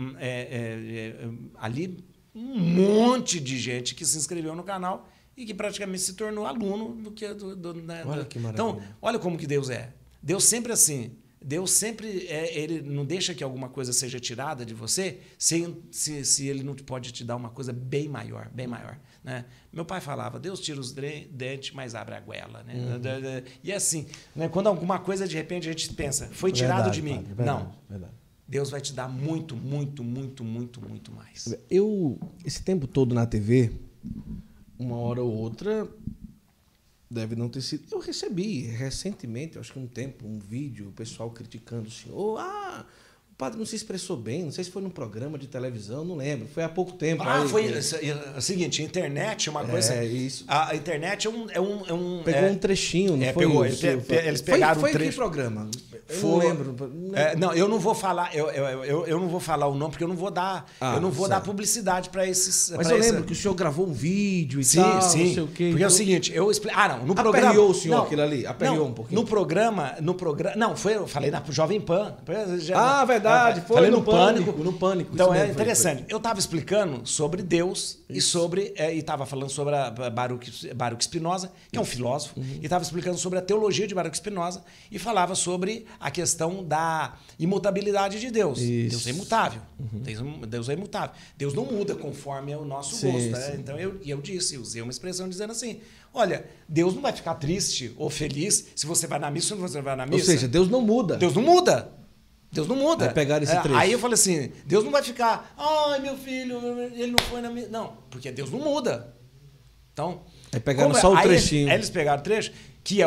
ali um monte de gente que se inscreveu no canal e que praticamente se tornou aluno do que
olha que maravilha.
Então, olha como que Deus é. Deus sempre assim. Deus sempre ele não deixa que alguma coisa seja tirada de você se ele não pode te dar uma coisa bem maior, né? Meu pai falava: Deus tira os dentes, mas abre a goela, né? E é assim, né? Quando alguma coisa de repente a gente pensa, foi tirado de mim.
Padre,
não.
Verdade.
Deus vai te dar muito mais.
Esse tempo todo na TV, uma hora ou outra, deve não ter sido... Eu recebi recentemente, acho que um vídeo, o pessoal criticando o senhor. O padre não se expressou bem, não sei se foi num programa de televisão, não lembro. Foi há pouco tempo.
Foi o seguinte, a internet é uma coisa...
É, isso.
A internet é um
pegou um trechinho, não foi?
Pegou, eles pegaram
foi
um trecho.
Que programa? Eu não lembro.
Não, eu não vou falar, eu não vou falar o nome, porque eu não vou dar, dar publicidade para esses...
Mas eu lembro que o senhor gravou um vídeo e tal, não sei o quê.
Porque é o seguinte, eu explico... no programa...
Aperreou o senhor aquilo ali? Aperreou um pouquinho?
No programa... Não, eu falei na Jovem Pan.
Verdade. Foi
falei
no Pânico. No Pânico.
Então é interessante. Eu estava explicando sobre Deus e sobre... e estava falando sobre a Baruch Spinoza, que é um filósofo, e estava explicando sobre a teologia de Baruch Spinoza e falava sobre a questão da imutabilidade de Deus.
Isso.
Deus é imutável. Deus é imutável. Deus não muda conforme o nosso gosto. Né? Então eu usei uma expressão dizendo assim, olha, Deus não vai ficar triste ou feliz se você vai na missa ou você vai na missa.
Ou seja, Deus não muda.
Deus não muda. Deus não muda.
Vai pegar esse trecho.
Aí eu falei assim, Deus não vai ficar, ai, meu filho, ele não foi na missa. Não, porque Deus não muda. Então...
Aí pegaram só o trechinho.
Aí eles pegaram o trecho, que é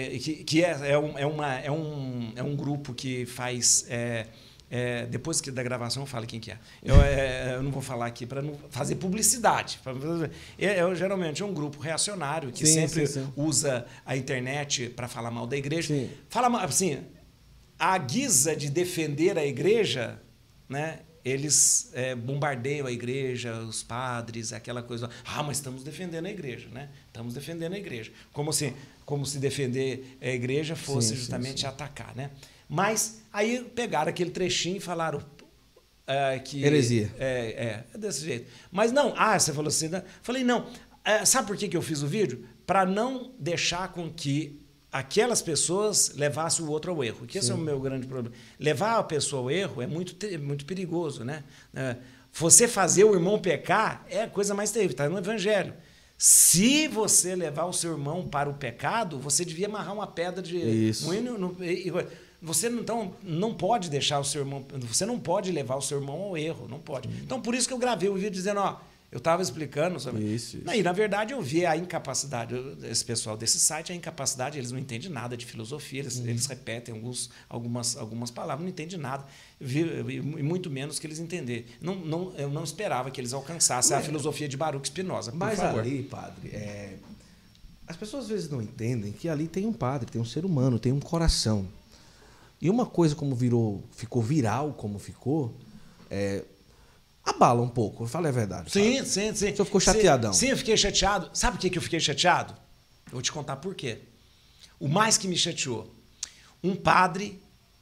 um grupo que faz... depois da gravação eu falo quem que é. Eu não vou falar aqui para não fazer publicidade. Geralmente é um grupo reacionário que sempre usa a internet para falar mal da igreja.
Sim.
Fala assim, a guisa de defender a igreja, né? Eles bombardeiam a igreja, os padres, aquela coisa. Mas estamos defendendo a igreja, né? Estamos defendendo a igreja. Como se defender a igreja fosse justamente atacar, né? Mas aí pegaram aquele trechinho e falaram que...
Heresia.
É desse jeito. Mas não, você falou assim, né? Falei, não. Sabe por que eu fiz o vídeo? Para não deixar com que aquelas pessoas levassem o outro ao erro. Que esse é o meu grande problema. Levar a pessoa ao erro é muito perigoso, né? Você fazer o irmão pecar é a coisa mais terrível, está no Evangelho. Se você levar o seu irmão para o pecado, você devia amarrar uma pedra de moinho. Você então não pode deixar o seu irmão, você não pode levar o seu irmão ao erro, não pode. Então por isso que eu gravei o vídeo dizendo, eu estava explicando sobre isso. E na verdade eu vi a incapacidade, esse pessoal desse site, a incapacidade, eles não entendem nada de filosofia, eles repetem algumas palavras, não entendem nada, e muito menos que eles entenderem. Eu não esperava que eles alcançassem a filosofia de Baruch Spinoza, por favor.
Ali, padre, as pessoas às vezes não entendem que ali tem um padre, tem um ser humano, tem um coração. E uma coisa ficou viral como ficou, abala um pouco, eu falei a verdade.
Sim.
O senhor ficou chateadão.
Sim, eu fiquei chateado. Sabe por que eu fiquei chateado? Eu vou te contar por quê. O mais que me chateou, um padre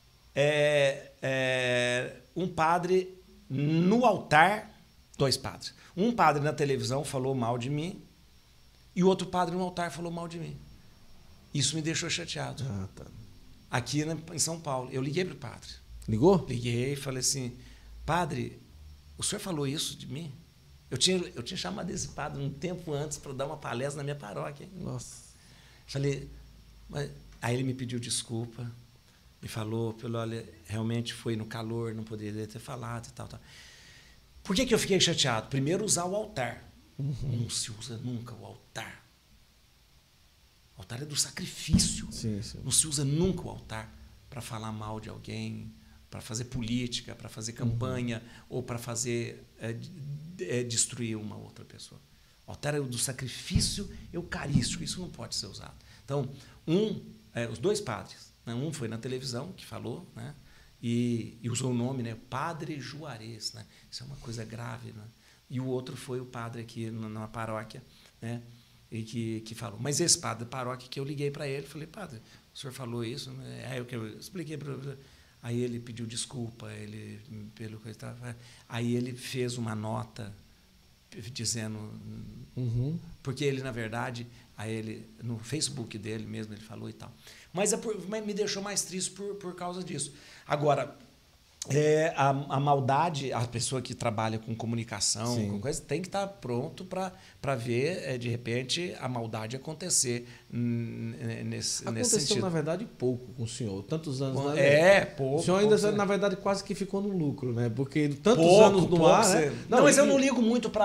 no altar, 2 padres. Um padre na televisão falou mal de mim e o outro padre no altar falou mal de mim. Isso me deixou chateado.
Tá.
Aqui em São Paulo. Eu liguei para o padre.
Ligou?
Liguei e falei assim, padre, o senhor falou isso de mim? Eu tinha chamado esse padre um tempo antes para dar uma palestra na minha paróquia.
Nossa.
Falei, aí ele me pediu desculpa, me falou, olha, realmente foi no calor, não poderia ter falado e tal. Por que eu fiquei chateado? Primeiro, usar o altar. Não se usa nunca o altar. O altar é do sacrifício.
Sim.
Não se usa nunca o altar para falar mal de alguém, para fazer política, para fazer campanha ou para fazer destruir uma outra pessoa. O altar é do sacrifício eucarístico. Isso não pode ser usado. Então, os 2 padres, né? Um foi na televisão que falou, né? E usou o nome, né? Padre Juarez, né? Isso é uma coisa grave, né? E o outro foi o padre aqui na paróquia, né? E que falou. Mas esse padre da paróquia que eu liguei para ele, falei, padre, o senhor falou isso? Aí eu expliquei para ele. Aí ele pediu desculpa, pelo que estava. Aí ele fez uma nota dizendo, porque ele na verdade, no Facebook dele mesmo ele falou e tal. Mas me deixou mais triste por causa disso. Agora, a maldade, a pessoa que trabalha com comunicação, com coisa, tem que estar pronto para ver, de repente, a maldade acontecer nesse sentido.
Aconteceu, na verdade, pouco com o senhor. Tantos anos...
Pouco.
O senhor ainda, na verdade, quase que ficou no lucro, né? Porque tantos anos no ar... Né?
Não, mas eu não ligo muito para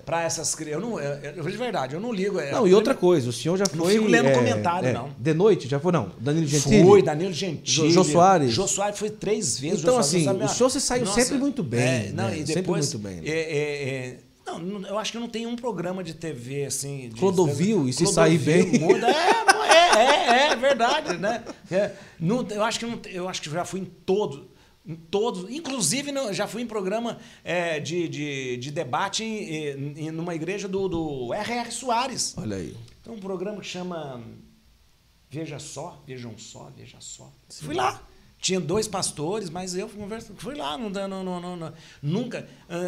para essas crianças. Eu de verdade, eu não ligo.
Não, e outra coisa, o senhor já foi...
Não fico lendo comentário, não.
De noite, já foi, não? Danilo Gentili?
Foi, Danilo Gentili.
Jô Soares?
Jô Soares foi 3 vezes.
Então, assim, o senhor se saiu sempre muito bem.
Não, e depois...
Sempre muito bem.
Não, eu acho que não tem um programa de TV assim.
Clodovil, e se sair bem.
É verdade, né? Eu acho que já fui em todos. Inclusive, já fui em programa de debate numa igreja do R.R. Soares.
Olha aí.
Tem um programa que chama Vejam Só.
Sim.
Fui lá. Tinha 2 pastores, mas eu fui lá. Nunca.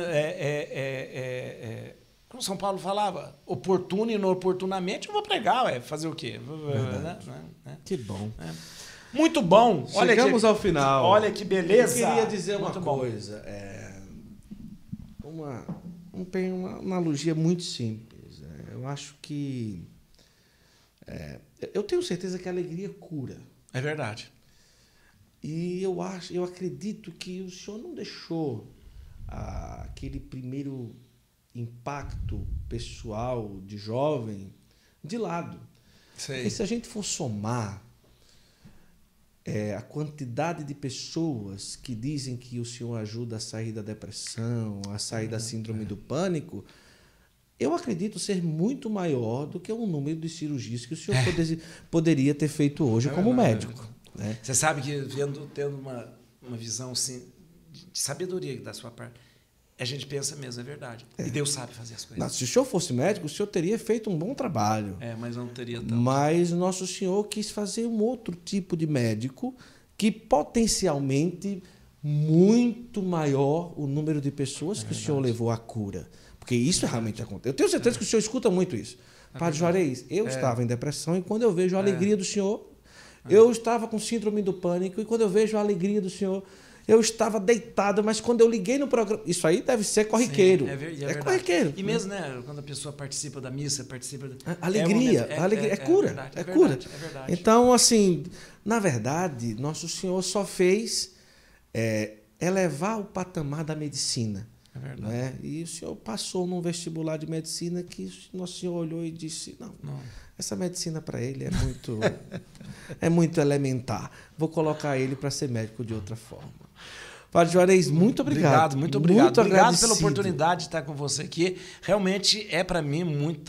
Como São Paulo falava, oportuno e inoportunamente, eu vou pregar, fazer o quê? Né?
Que bom.
Muito bom.
Chegamos ao final.
Olha que beleza.
Eu queria dizer uma
muito
coisa. Tem uma analogia muito simples. Eu acho que... eu tenho certeza que a alegria cura.
É verdade.
E eu acredito que o senhor não deixou aquele primeiro impacto pessoal de jovem de lado.
Sei.
E se a gente for somar a quantidade de pessoas que dizem que o senhor ajuda a sair da depressão, a sair da síndrome do pânico, eu acredito ser muito maior do que o número de cirurgias que o senhor poderia ter feito hoje como médico. Né?
Você sabe que tendo uma visão assim, de sabedoria da sua parte, a gente pensa mesmo, é verdade. E Deus sabe fazer as coisas.
Não, se o senhor fosse médico, o senhor teria feito um bom trabalho.
Mas não teria tanto.
Mas Nosso Senhor quis fazer um outro tipo de médico que potencialmente muito maior o número de pessoas que o senhor levou à cura. Porque isso realmente acontece. Eu tenho certeza que o senhor escuta muito isso. Padre Juarez, eu estava em depressão e quando eu vejo a alegria do senhor, eu estava com síndrome do pânico e quando eu vejo a alegria do senhor, eu estava deitado, mas quando eu liguei no programa... Isso aí deve ser corriqueiro.
Sim,
é corriqueiro.
E mesmo, né, quando a pessoa participa da missa,
Alegria. Alegria é cura. É cura.
É verdade.
Então, assim, na verdade, Nosso Senhor só fez elevar o patamar da medicina.
É verdade.
Né? E o senhor passou num vestibular de medicina que Nosso Senhor olhou e disse, não. Essa medicina para ele é muito elementar. Vou colocar ele para ser médico de outra forma. Padre Juarez, muito obrigado.
Muito obrigado.
Muito
obrigado pela oportunidade de estar com você aqui. Realmente para mim muito,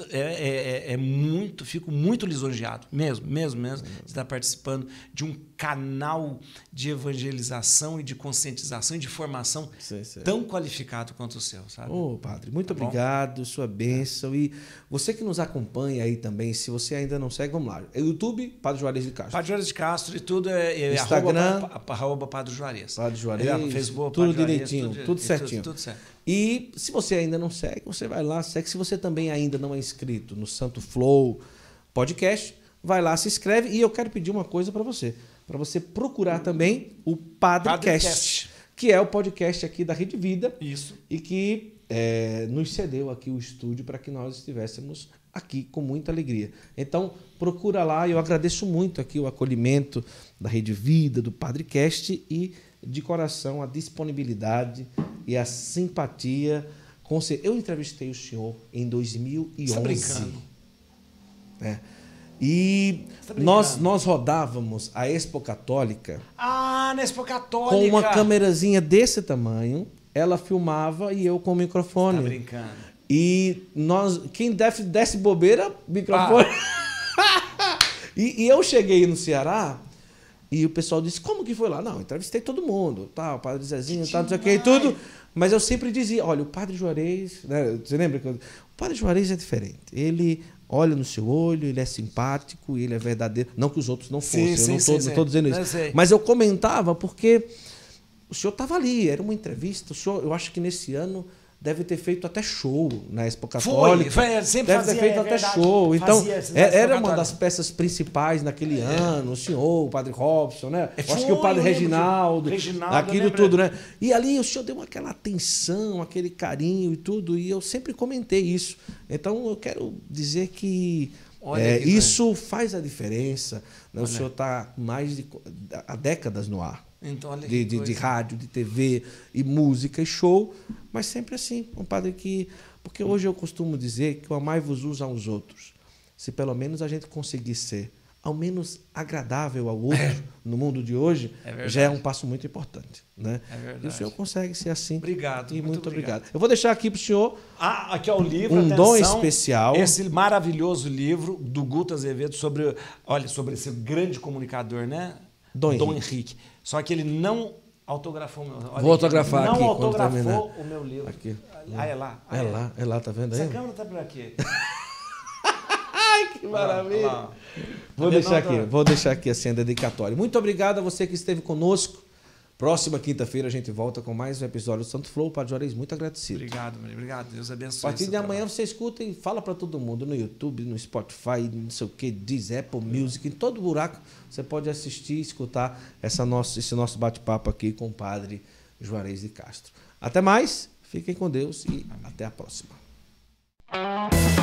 fico muito lisonjeado, mesmo, de estar participando de um canal de evangelização e de conscientização e de formação tão qualificado quanto o seu, sabe?
Padre, muito obrigado, sua bênção. E você que nos acompanha aí também, se você ainda não segue, vamos lá. YouTube, Padre Juarez de Castro.
Padre Juarez de Castro e tudo
Instagram,
@, Padre Juarez.
Padre Juarez,
Facebook,
tudo
Padre
direitinho,
Juarez,
tudo certinho.
Tudo certo.
E se você ainda não segue, você vai lá, segue. Se você também ainda não é inscrito no Santo Flow Podcast, vai lá, se inscreve. E eu quero pedir uma coisa para você procurar também o Padrecast, que é o podcast aqui da Rede Vida.
Isso.
E que nos cedeu aqui o estúdio para que nós estivéssemos aqui com muita alegria. Então, procura lá. Eu agradeço muito aqui o acolhimento da Rede Vida, do Padrecast e, de coração, a disponibilidade e a simpatia. Eu entrevistei o senhor em 2011.
Você tá brincando?
E nós rodávamos a Expo Católica.
Na Expo Católica!
Com uma câmerazinha desse tamanho. Ela filmava e eu com o microfone.
Tá brincando.
E quem desse bobeira, microfone. E eu cheguei no Ceará e o pessoal disse, como que foi lá? Não, entrevistei todo mundo, o Padre Zezinho, não sei o que e tudo. Mas eu sempre dizia, olha, o Padre Juarez, né, você lembra? O Padre Juarez é diferente. Ele olha no seu olho, ele é simpático, ele é verdadeiro. Não que os outros não fossem, eu não estou dizendo isso. Mas eu comentava porque o senhor estava ali, era uma entrevista. O senhor, eu acho que nesse ano deve ter feito até show na Expo Católica.
Sempre
deve ter feito até show. Então, era uma das peças principais naquele ano. O senhor, o Padre Robson, né? Eu acho que o Padre Reginaldo, aquilo tudo, né? E ali o senhor deu aquela atenção, aquele carinho e tudo, e eu sempre comentei isso. Então, eu quero dizer que isso faz a diferença. Né? O senhor está há décadas no ar.
Então,
de rádio, de TV, e música, e show, mas sempre assim, um padre que Porque hoje eu costumo dizer que o amai-vos uns aos outros. Se pelo menos a gente conseguir ser ao menos agradável ao outro no mundo de hoje, já é um passo muito importante. Né?
É verdade.
E o senhor consegue ser assim.
Obrigado.
E muito obrigado. Eu vou deixar aqui para o senhor
aqui é o livro,
um
atenção,
dom especial.
Esse maravilhoso livro do Guto Azevedo sobre esse grande comunicador, né? Dom Henrique. Só que ele não autografou o meu livro.
Vou autografar
não
aqui. Não
autografou o meu livro.
Aqui.
É lá.
É lá, tá vendo aí?
Essa câmera tá por aqui.
Ai, que maravilha.
Olha lá.
Vou deixar aqui assim a dedicatória. Muito obrigado a você que esteve conosco. Próxima quinta-feira a gente volta com mais um episódio do Santo Flow. Padre Juarez, muito agradecido.
Obrigado, Maria. Obrigado. Deus abençoe.
A partir de amanhã você escuta e fala para todo mundo no YouTube, no Spotify, não sei o que, diz Apple Music, em todo buraco você pode assistir e escutar esse nosso bate-papo aqui com o Padre Juarez de Castro. Até mais, fiquem com Deus e até a próxima.